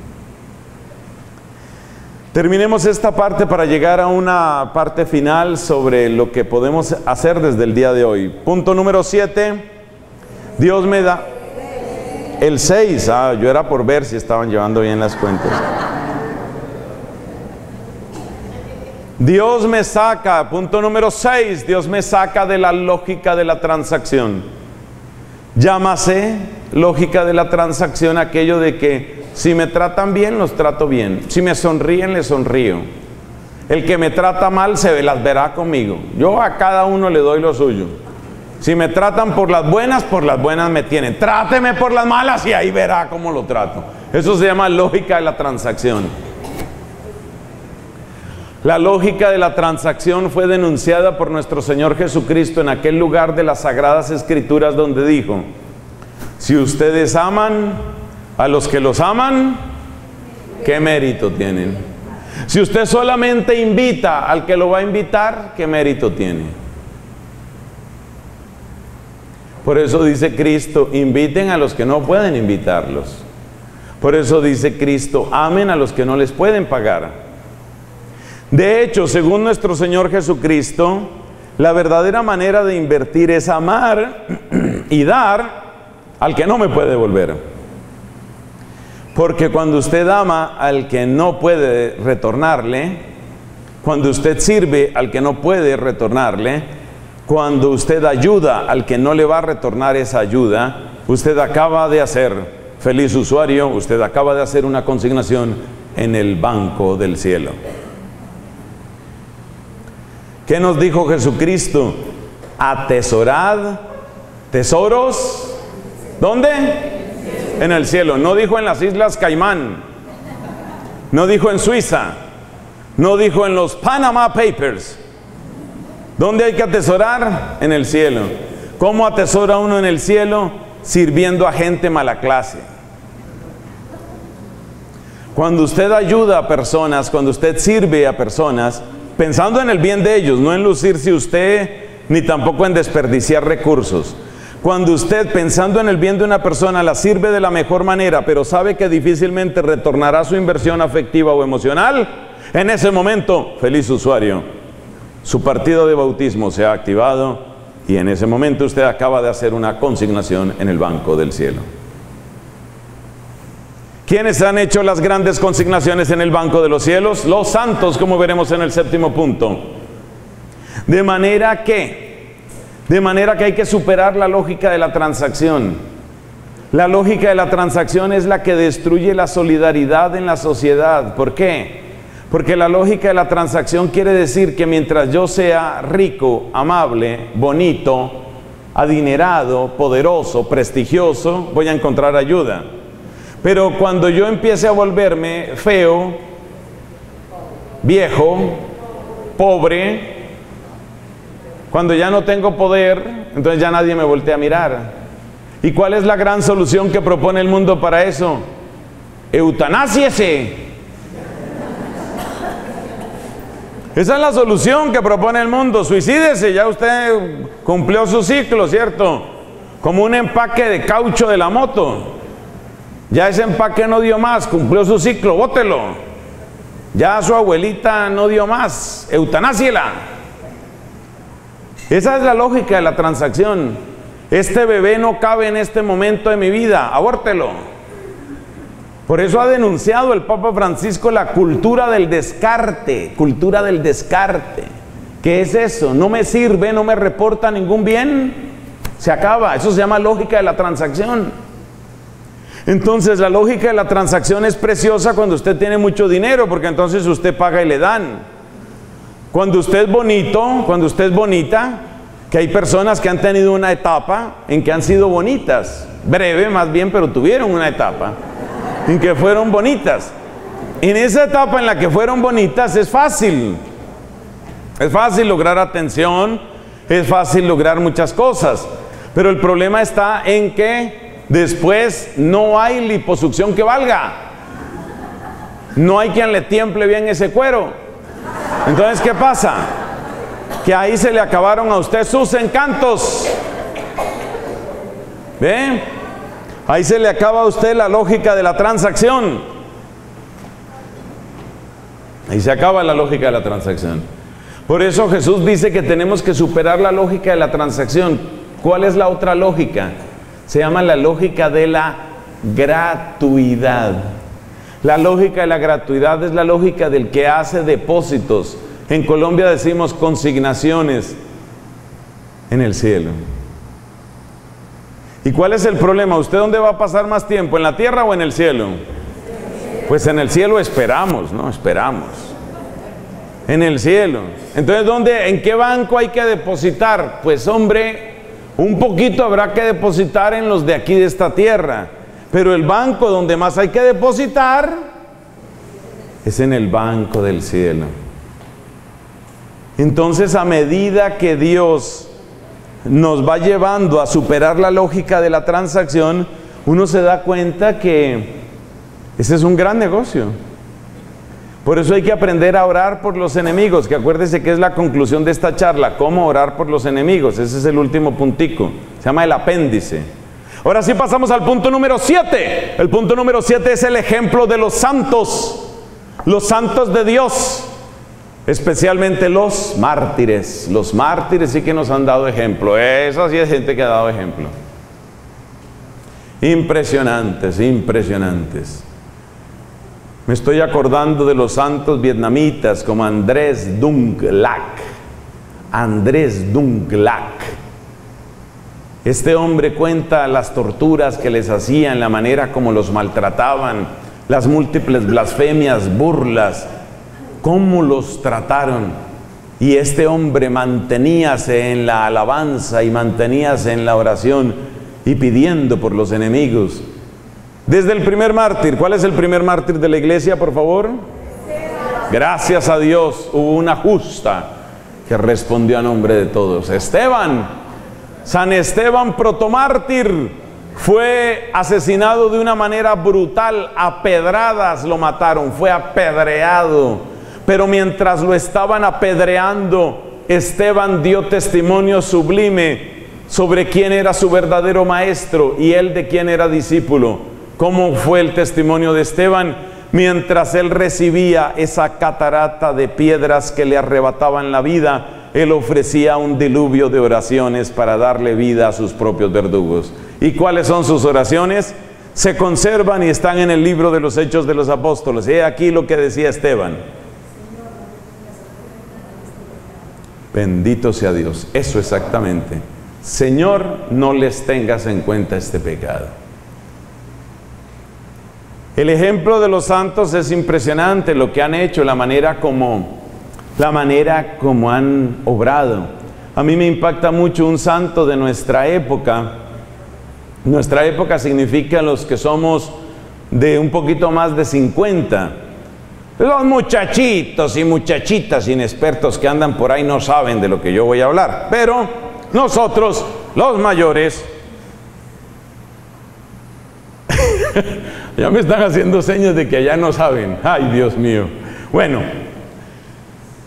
Terminemos esta parte para llegar a una parte final sobre lo que podemos hacer desde el día de hoy. Punto número siete. Dios me da... El seis, ah, yo era por ver si estaban llevando bien las cuentas. Dios me saca, punto número seis, Dios me saca de la lógica de la transacción. Llámase lógica de la transacción aquello de que si me tratan bien, los trato bien. Si me sonríen, les sonrío. El que me trata mal, se las verá conmigo. Yo a cada uno le doy lo suyo. Si me tratan por las buenas, por las buenas me tienen. Tráteme por las malas y ahí verá cómo lo trato. Eso se llama lógica de la transacción. La lógica de la transacción fue denunciada por nuestro Señor Jesucristo en aquel lugar de las Sagradas Escrituras donde dijo: si ustedes aman a los que los aman, ¿qué mérito tienen? Si usted solamente invita al que lo va a invitar, ¿qué mérito tiene? Por eso dice Cristo, inviten a los que no pueden invitarlos. Por eso dice Cristo, amen a los que no les pueden pagar. De hecho, según nuestro Señor Jesucristo, la verdadera manera de invertir es amar y dar al que no me puede devolver. Porque cuando usted ama al que no puede retornarle, cuando usted sirve al que no puede retornarle, cuando usted ayuda al que no le va a retornar esa ayuda, usted acaba de hacer, feliz usuario, usted acaba de hacer una consignación en el banco del cielo. ¿Qué nos dijo Jesucristo? Atesorad tesoros, ¿dónde? En el cielo. No dijo en las Islas Caimán, no dijo en Suiza, no dijo en los Panama Papers. ¿Dónde hay que atesorar? En el cielo. ¿Cómo atesora uno en el cielo? Sirviendo a gente mala clase. Cuando usted ayuda a personas, cuando usted sirve a personas, pensando en el bien de ellos, no en lucirse usted, ni tampoco en desperdiciar recursos. Cuando usted, pensando en el bien de una persona, la sirve de la mejor manera, pero sabe que difícilmente retornará su inversión afectiva o emocional, en ese momento, feliz usuario, su partido de bautismo se ha activado y en ese momento usted acaba de hacer una consignación en el banco del cielo. ¿Quiénes han hecho las grandes consignaciones en el banco de los cielos? Los santos, como veremos en el séptimo punto. De manera que, de manera que hay que superar la lógica de la transacción. La lógica de la transacción es la que destruye la solidaridad en la sociedad. ¿Por qué? Porque la lógica de la transacción quiere decir que mientras yo sea rico, amable, bonito, adinerado, poderoso, prestigioso, voy a encontrar ayuda. Pero cuando yo empiece a volverme feo, viejo, pobre, cuando ya no tengo poder, entonces ya nadie me voltea a mirar. ¿Y cuál es la gran solución que propone el mundo para eso? Eutanásiese. Esa es la solución que propone el mundo. Suicídese, ya usted cumplió su ciclo, ¿cierto? Como un empaque de caucho de la moto. Ya ese empaque no dio más, cumplió su ciclo, bótelo. Ya su abuelita no dio más, eutanásiela. Esa es la lógica de la transacción. Este bebé no cabe en este momento de mi vida, abórtelo. Por eso ha denunciado el Papa Francisco la cultura del descarte, cultura del descarte. ¿Qué es eso? No me sirve, no me reporta ningún bien, se acaba. Eso se llama lógica de la transacción. Entonces la lógica de la transacción es preciosa cuando usted tiene mucho dinero, porque entonces usted paga y le dan. Cuando usted es bonito, cuando usted es bonita, que hay personas que han tenido una etapa en que han sido bonitas, breve más bien, pero tuvieron una etapa en que fueron bonitas. En esa etapa en la que fueron bonitas es fácil. Es fácil lograr atención, es fácil lograr muchas cosas. Pero el problema está en que después no hay liposucción que valga. No hay quien le tiemple bien ese cuero. Entonces, ¿qué pasa? Que ahí se le acabaron a usted sus encantos. ¿Ve? Ahí se le acaba a usted la lógica de la transacción. Ahí se acaba la lógica de la transacción. Por eso Jesús dice que tenemos que superar la lógica de la transacción. ¿Cuál es la otra lógica? Se llama la lógica de la gratuidad. La lógica de la gratuidad es la lógica del que hace depósitos. En Colombia decimos consignaciones en el cielo. ¿Y cuál es el problema? ¿Usted dónde va a pasar más tiempo? ¿En la tierra o en el cielo? Pues en el cielo esperamos, ¿no? Esperamos. En el cielo. Entonces, ¿dónde, en qué banco hay que depositar? Pues hombre, un poquito habrá que depositar en los de aquí de esta tierra. Pero el banco donde más hay que depositar es en el banco del cielo. Entonces, a medida que Dios nos va llevando a superar la lógica de la transacción, uno se da cuenta que ese es un gran negocio. Por eso hay que aprender a orar por los enemigos, que acuérdese que es la conclusión de esta charla, cómo orar por los enemigos. Ese es el último puntico, se llama el apéndice. Ahora sí pasamos al punto número siete. El punto número siete es el ejemplo de los santos, los santos de Dios. Especialmente los mártires. Los mártires sí que nos han dado ejemplo. Esa sí es gente que ha dado ejemplo. Impresionantes, impresionantes. Me estoy acordando de los santos vietnamitas como Andrés Dung Lac. Andrés Dung Lac. Este hombre cuenta las torturas que les hacían, la manera como los maltrataban, las múltiples blasfemias, burlas, cómo los trataron. Y este hombre manteníase en la alabanza y manteníase en la oración y pidiendo por los enemigos. Desde el primer mártir, ¿cuál es el primer mártir de la iglesia, por favor? Gracias a Dios, hubo una justa que respondió a nombre de todos. Esteban, San Esteban protomártir, fue asesinado de una manera brutal, a pedradas lo mataron, fue apedreado. Pero mientras lo estaban apedreando, Esteban dio testimonio sublime sobre quién era su verdadero maestro y él de quién era discípulo. ¿Cómo fue el testimonio de Esteban? Mientras él recibía esa catarata de piedras que le arrebataban la vida, él ofrecía un diluvio de oraciones para darle vida a sus propios verdugos. ¿Y cuáles son sus oraciones? Se conservan y están en el libro de los Hechos de los Apóstoles. He aquí lo que decía Esteban. Bendito sea Dios. Eso exactamente. Señor, no les tengas en cuenta este pecado. El ejemplo de los santos es impresionante, lo que han hecho, la manera como, la manera como han obrado. A mí me impacta mucho un santo de nuestra época. Nuestra época significa los que somos de un poquito más de cincuenta. Los muchachitos y muchachitas inexpertos que andan por ahí no saben de lo que yo voy a hablar. Pero nosotros, los mayores, ya me están haciendo señas de que allá no saben. Ay, Dios mío. Bueno,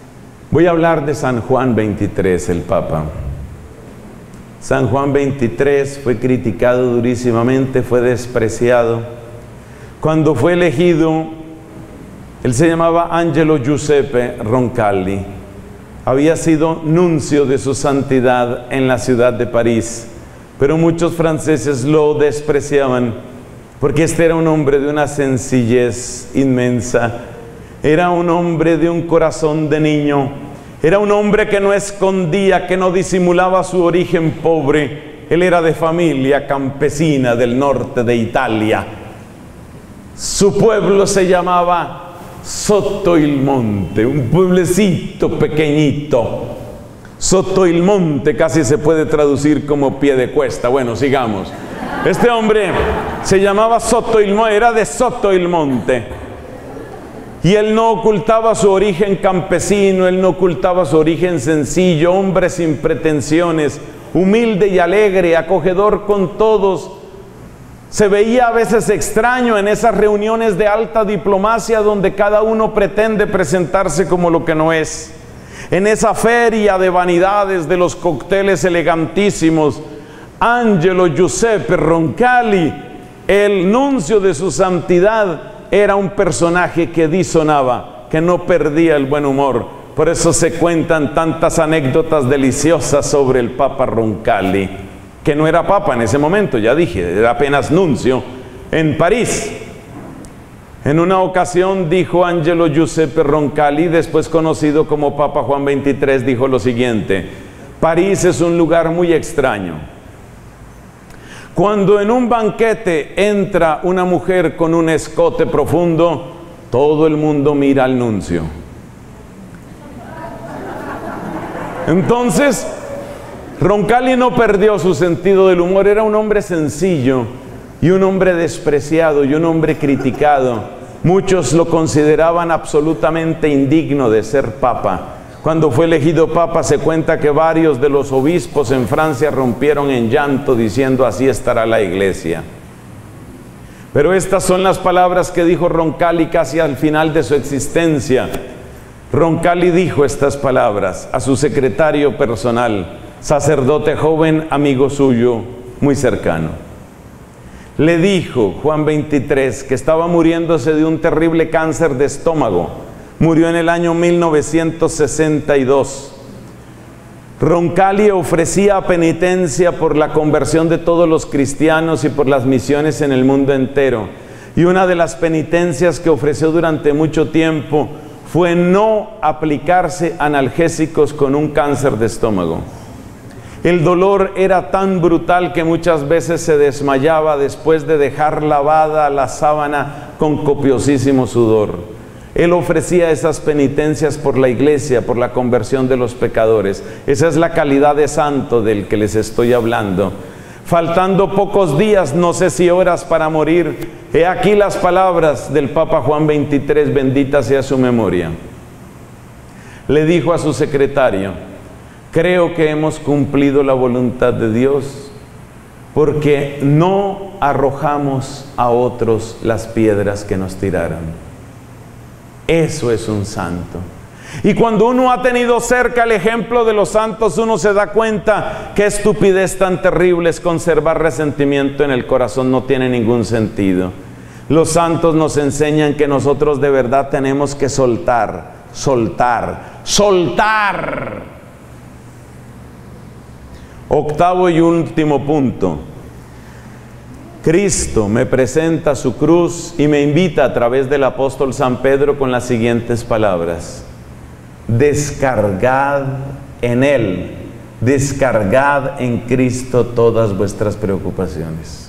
Voy a hablar de San Juan veintitrés, el Papa. San Juan veintitrés fue criticado durísimamente, fue despreciado. Cuando fue elegido, él se llamaba Angelo Giuseppe Roncalli. Había sido nuncio de su santidad en la ciudad de París, pero muchos franceses lo despreciaban porque este era un hombre de una sencillez inmensa. Era un hombre de un corazón de niño. Era un hombre que no escondía, que no disimulaba su origen pobre. Él era de familia campesina del norte de Italia. Su pueblo se llamaba Sottoilmonte, un pueblecito pequeñito. Sottoilmonte casi se puede traducir como pie de cuesta. Bueno, sigamos. Este hombre se llamaba Sottoilmonte, era de Sottoilmonte. Y él no ocultaba su origen campesino, él no ocultaba su origen sencillo, hombre sin pretensiones, humilde y alegre, acogedor con todos. Se veía a veces extraño en esas reuniones de alta diplomacia donde cada uno pretende presentarse como lo que no es. En esa feria de vanidades de los cócteles elegantísimos, Angelo Giuseppe Roncalli, el nuncio de su santidad, era un personaje que disonaba, que no perdía el buen humor. Por eso se cuentan tantas anécdotas deliciosas sobre el Papa Roncalli, que no era papa en ese momento, ya dije, era apenas nuncio en París. En una ocasión dijo Angelo Giuseppe Roncalli, después conocido como Papa Juan veintitrés, dijo lo siguiente: París es un lugar muy extraño. Cuando en un banquete entra una mujer con un escote profundo, todo el mundo mira al nuncio. Entonces, Roncalli no perdió su sentido del humor. Era un hombre sencillo y un hombre despreciado y un hombre criticado. Muchos lo consideraban absolutamente indigno de ser papa. Cuando fue elegido papa, se cuenta que varios de los obispos en Francia rompieron en llanto diciendo: así estará la iglesia. Pero estas son las palabras que dijo Roncalli casi al final de su existencia. Roncalli dijo estas palabras a su secretario personal, sacerdote joven, amigo suyo, muy cercano. Le dijo Juan veintitrés que estaba muriéndose de un terrible cáncer de estómago. Murió en el año mil novecientos sesenta y dos. Roncalli ofrecía penitencia por la conversión de todos los cristianos y por las misiones en el mundo entero. Y una de las penitencias que ofreció durante mucho tiempo fue no aplicarse analgésicos con un cáncer de estómago. El dolor era tan brutal que muchas veces se desmayaba después de dejar lavada la sábana con copiosísimo sudor. Él ofrecía esas penitencias por la iglesia, por la conversión de los pecadores. Esa es la calidad de santo del que les estoy hablando. Faltando pocos días, no sé si horas para morir, he aquí las palabras del Papa Juan veintitrés, bendita sea su memoria. Le dijo a su secretario: creo que hemos cumplido la voluntad de Dios porque no arrojamos a otros las piedras que nos tiraron. Eso es un santo. Y cuando uno ha tenido cerca el ejemplo de los santos, uno se da cuenta qué estupidez tan terrible es conservar resentimiento en el corazón. No tiene ningún sentido. Los santos nos enseñan que nosotros de verdad tenemos que soltar, soltar, soltar. Octavo y último punto. Cristo me presenta su cruz y me invita a través del apóstol San Pedro con las siguientes palabras: descargad en Él, descargad en Cristo todas vuestras preocupaciones.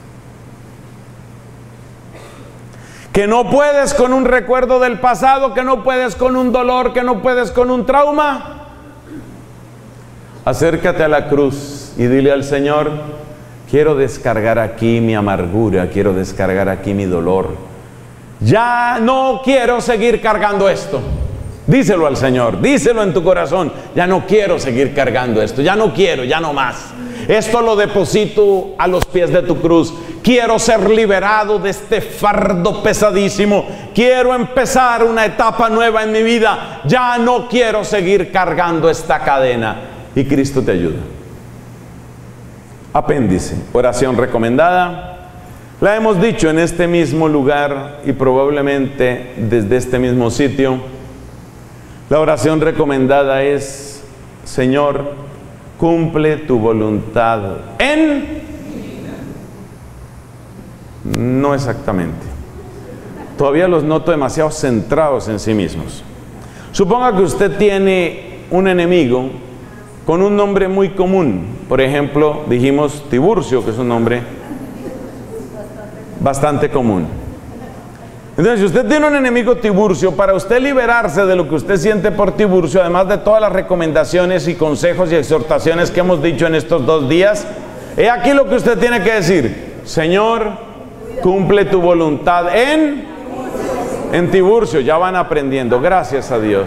Que no puedes con un recuerdo del pasado, que no puedes con un dolor, que no puedes con un trauma. Acércate a la cruz y dile al Señor: quiero descargar aquí mi amargura, quiero descargar aquí mi dolor. Ya no quiero seguir cargando esto. Díselo al Señor, díselo en tu corazón: ya no quiero seguir cargando esto, ya no quiero, ya no más. Esto lo deposito a los pies de tu cruz. quiero ser liberado de este fardo pesadísimo, quiero empezar una etapa nueva en mi vida, ya no quiero seguir cargando esta cadena. Y Cristo te ayuda. Apéndice, oración recomendada. La hemos dicho en este mismo lugar y probablemente desde este mismo sitio. La oración recomendada es: Señor, cumple tu voluntad en... No exactamente. Todavía los noto demasiado centrados en sí mismos. Suponga que usted tiene un enemigo con un nombre muy común. Por ejemplo, dijimos Tiburcio, que es un nombre bastante común. Entonces, si usted tiene un enemigo Tiburcio, para usted liberarse de lo que usted siente por Tiburcio, además de todas las recomendaciones y consejos y exhortaciones que hemos dicho en estos dos días, he aquí lo que usted tiene que decir: Señor, cumple tu voluntad en, en Tiburcio. Ya van aprendiendo, gracias a Dios.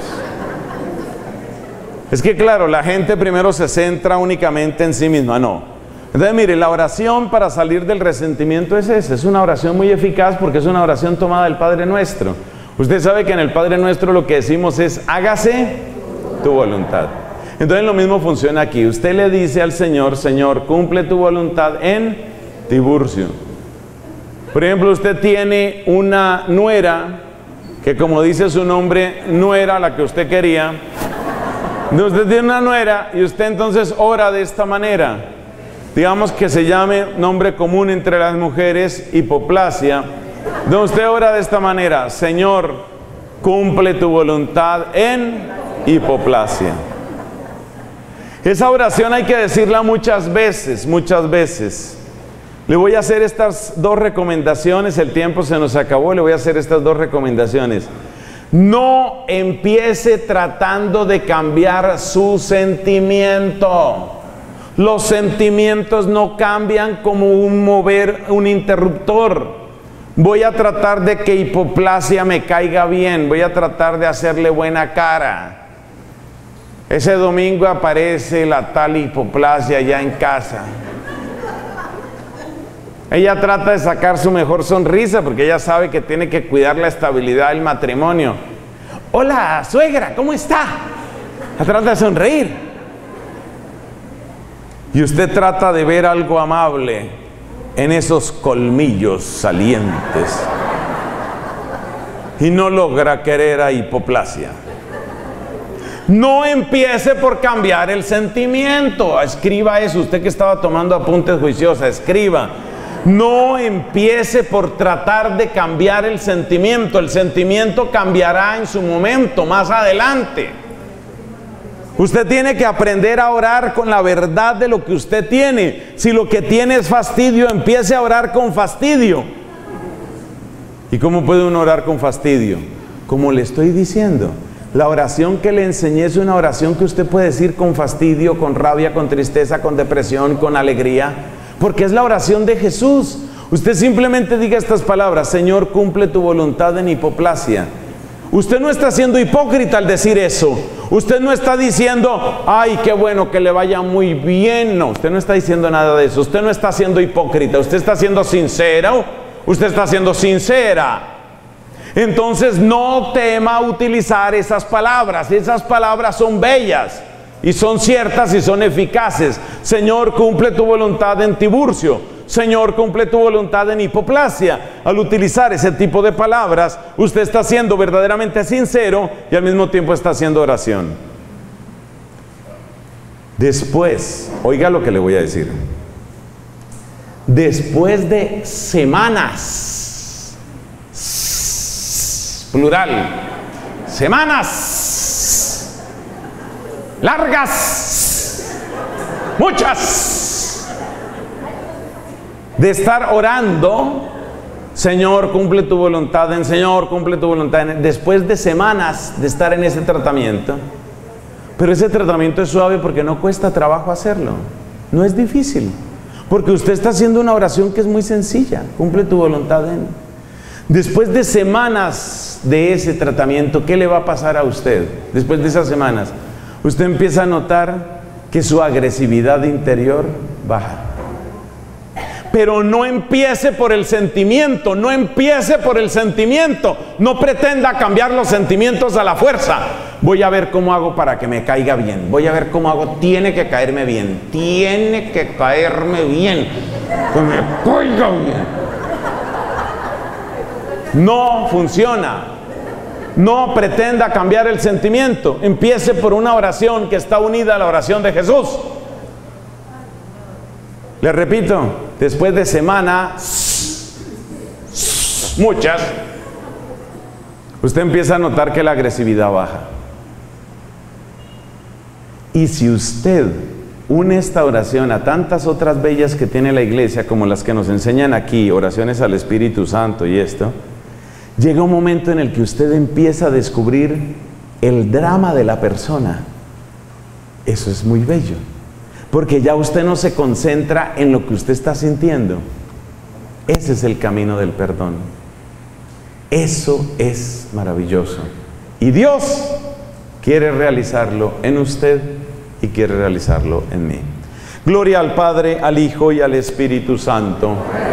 Es que claro, la gente primero se centra únicamente en sí misma, no. Entonces mire, la oración para salir del resentimiento es esa, es una oración muy eficaz porque es una oración tomada del Padre Nuestro. Usted sabe que en el Padre Nuestro lo que decimos es: hágase tu voluntad. Entonces lo mismo funciona aquí. Usted le dice al Señor: Señor, cumple tu voluntad en Tiburcio. Por ejemplo, usted tiene una nuera que, como dice su nombre, no era la que usted quería. Usted tiene una nuera y usted entonces ora de esta manera. Digamos que se llame nombre común entre las mujeres, hipoplasia. Entonces usted ora de esta manera: Señor, cumple tu voluntad en hipoplasia. Esa oración hay que decirla muchas veces, muchas veces. Le voy a hacer estas dos recomendaciones, el tiempo se nos acabó, le voy a hacer estas dos recomendaciones. No empiece tratando de cambiar su sentimiento. Los sentimientos no cambian como un mover, un interruptor. Voy a tratar de que hipoplasia me caiga bien, voy a tratar de hacerle buena cara. Ese domingo aparece la tal hipoplasia ya en casa. Ella trata de sacar su mejor sonrisa porque ella sabe que tiene que cuidar la estabilidad del matrimonio. Hola, suegra, ¿cómo está? Trata de sonreír. Y usted trata de ver algo amable en esos colmillos salientes. Y no logra querer a hipoplasia. No empiece por cambiar el sentimiento. Escriba eso, usted que estaba tomando apuntes juiciosa, escriba. No empiece por tratar de cambiar el sentimiento. El sentimiento cambiará en su momento, más adelante. Usted tiene que aprender a orar con la verdad de lo que usted tiene. Si lo que tiene es fastidio, empiece a orar con fastidio. ¿Y cómo puede uno orar con fastidio? Como le estoy diciendo. La oración que le enseñé es una oración que usted puede decir con fastidio, con rabia, con tristeza, con depresión, con alegría. Porque es la oración de Jesús. Usted simplemente diga estas palabras: Señor, cumple tu voluntad en hipoplasia. Usted no está siendo hipócrita al decir eso. Usted no está diciendo: ay, qué bueno, que le vaya muy bien. No, usted no está diciendo nada de eso. Usted no está siendo hipócrita. Usted está siendo sincero. Usted está siendo sincera. Entonces no tema utilizar esas palabras. Esas palabras son bellas y son ciertas y son eficaces. Señor, cumple tu voluntad en Tiburcio. Señor, cumple tu voluntad en hipoplasia. Al utilizar ese tipo de palabras, usted está siendo verdaderamente sincero y al mismo tiempo está haciendo oración. Después, oiga lo que le voy a decir. Después de semanas, plural, semanas largas, muchas, de estar orando: Señor, cumple tu voluntad en, Señor, cumple tu voluntad en. Después de semanas de estar en ese tratamiento, pero ese tratamiento es suave porque no cuesta trabajo hacerlo, no es difícil, porque usted está haciendo una oración que es muy sencilla: cumple tu voluntad en. Después de semanas de ese tratamiento, ¿qué le va a pasar a usted? Después de esas semanas, usted empieza a notar que su agresividad interior baja. pero no empiece por el sentimiento, no empiece por el sentimiento, no pretenda cambiar los sentimientos a la fuerza. Voy a ver cómo hago para que me caiga bien, voy a ver cómo hago, tiene que caerme bien, tiene que caerme bien, que me caiga bien. No funciona. No pretenda cambiar el sentimiento. Empiece por una oración que está unida a la oración de Jesús. Le repito, después de semanas, muchas, usted empieza a notar que la agresividad baja. Y si usted une esta oración a tantas otras bellas que tiene la iglesia, como las que nos enseñan aquí, oraciones al Espíritu Santo y esto, llega un momento en el que usted empieza a descubrir el drama de la persona. Eso es muy bello, porque ya usted no se concentra en lo que usted está sintiendo. Ese es el camino del perdón. Eso es maravilloso. Y Dios quiere realizarlo en usted y quiere realizarlo en mí. Gloria al Padre, al Hijo y al Espíritu Santo.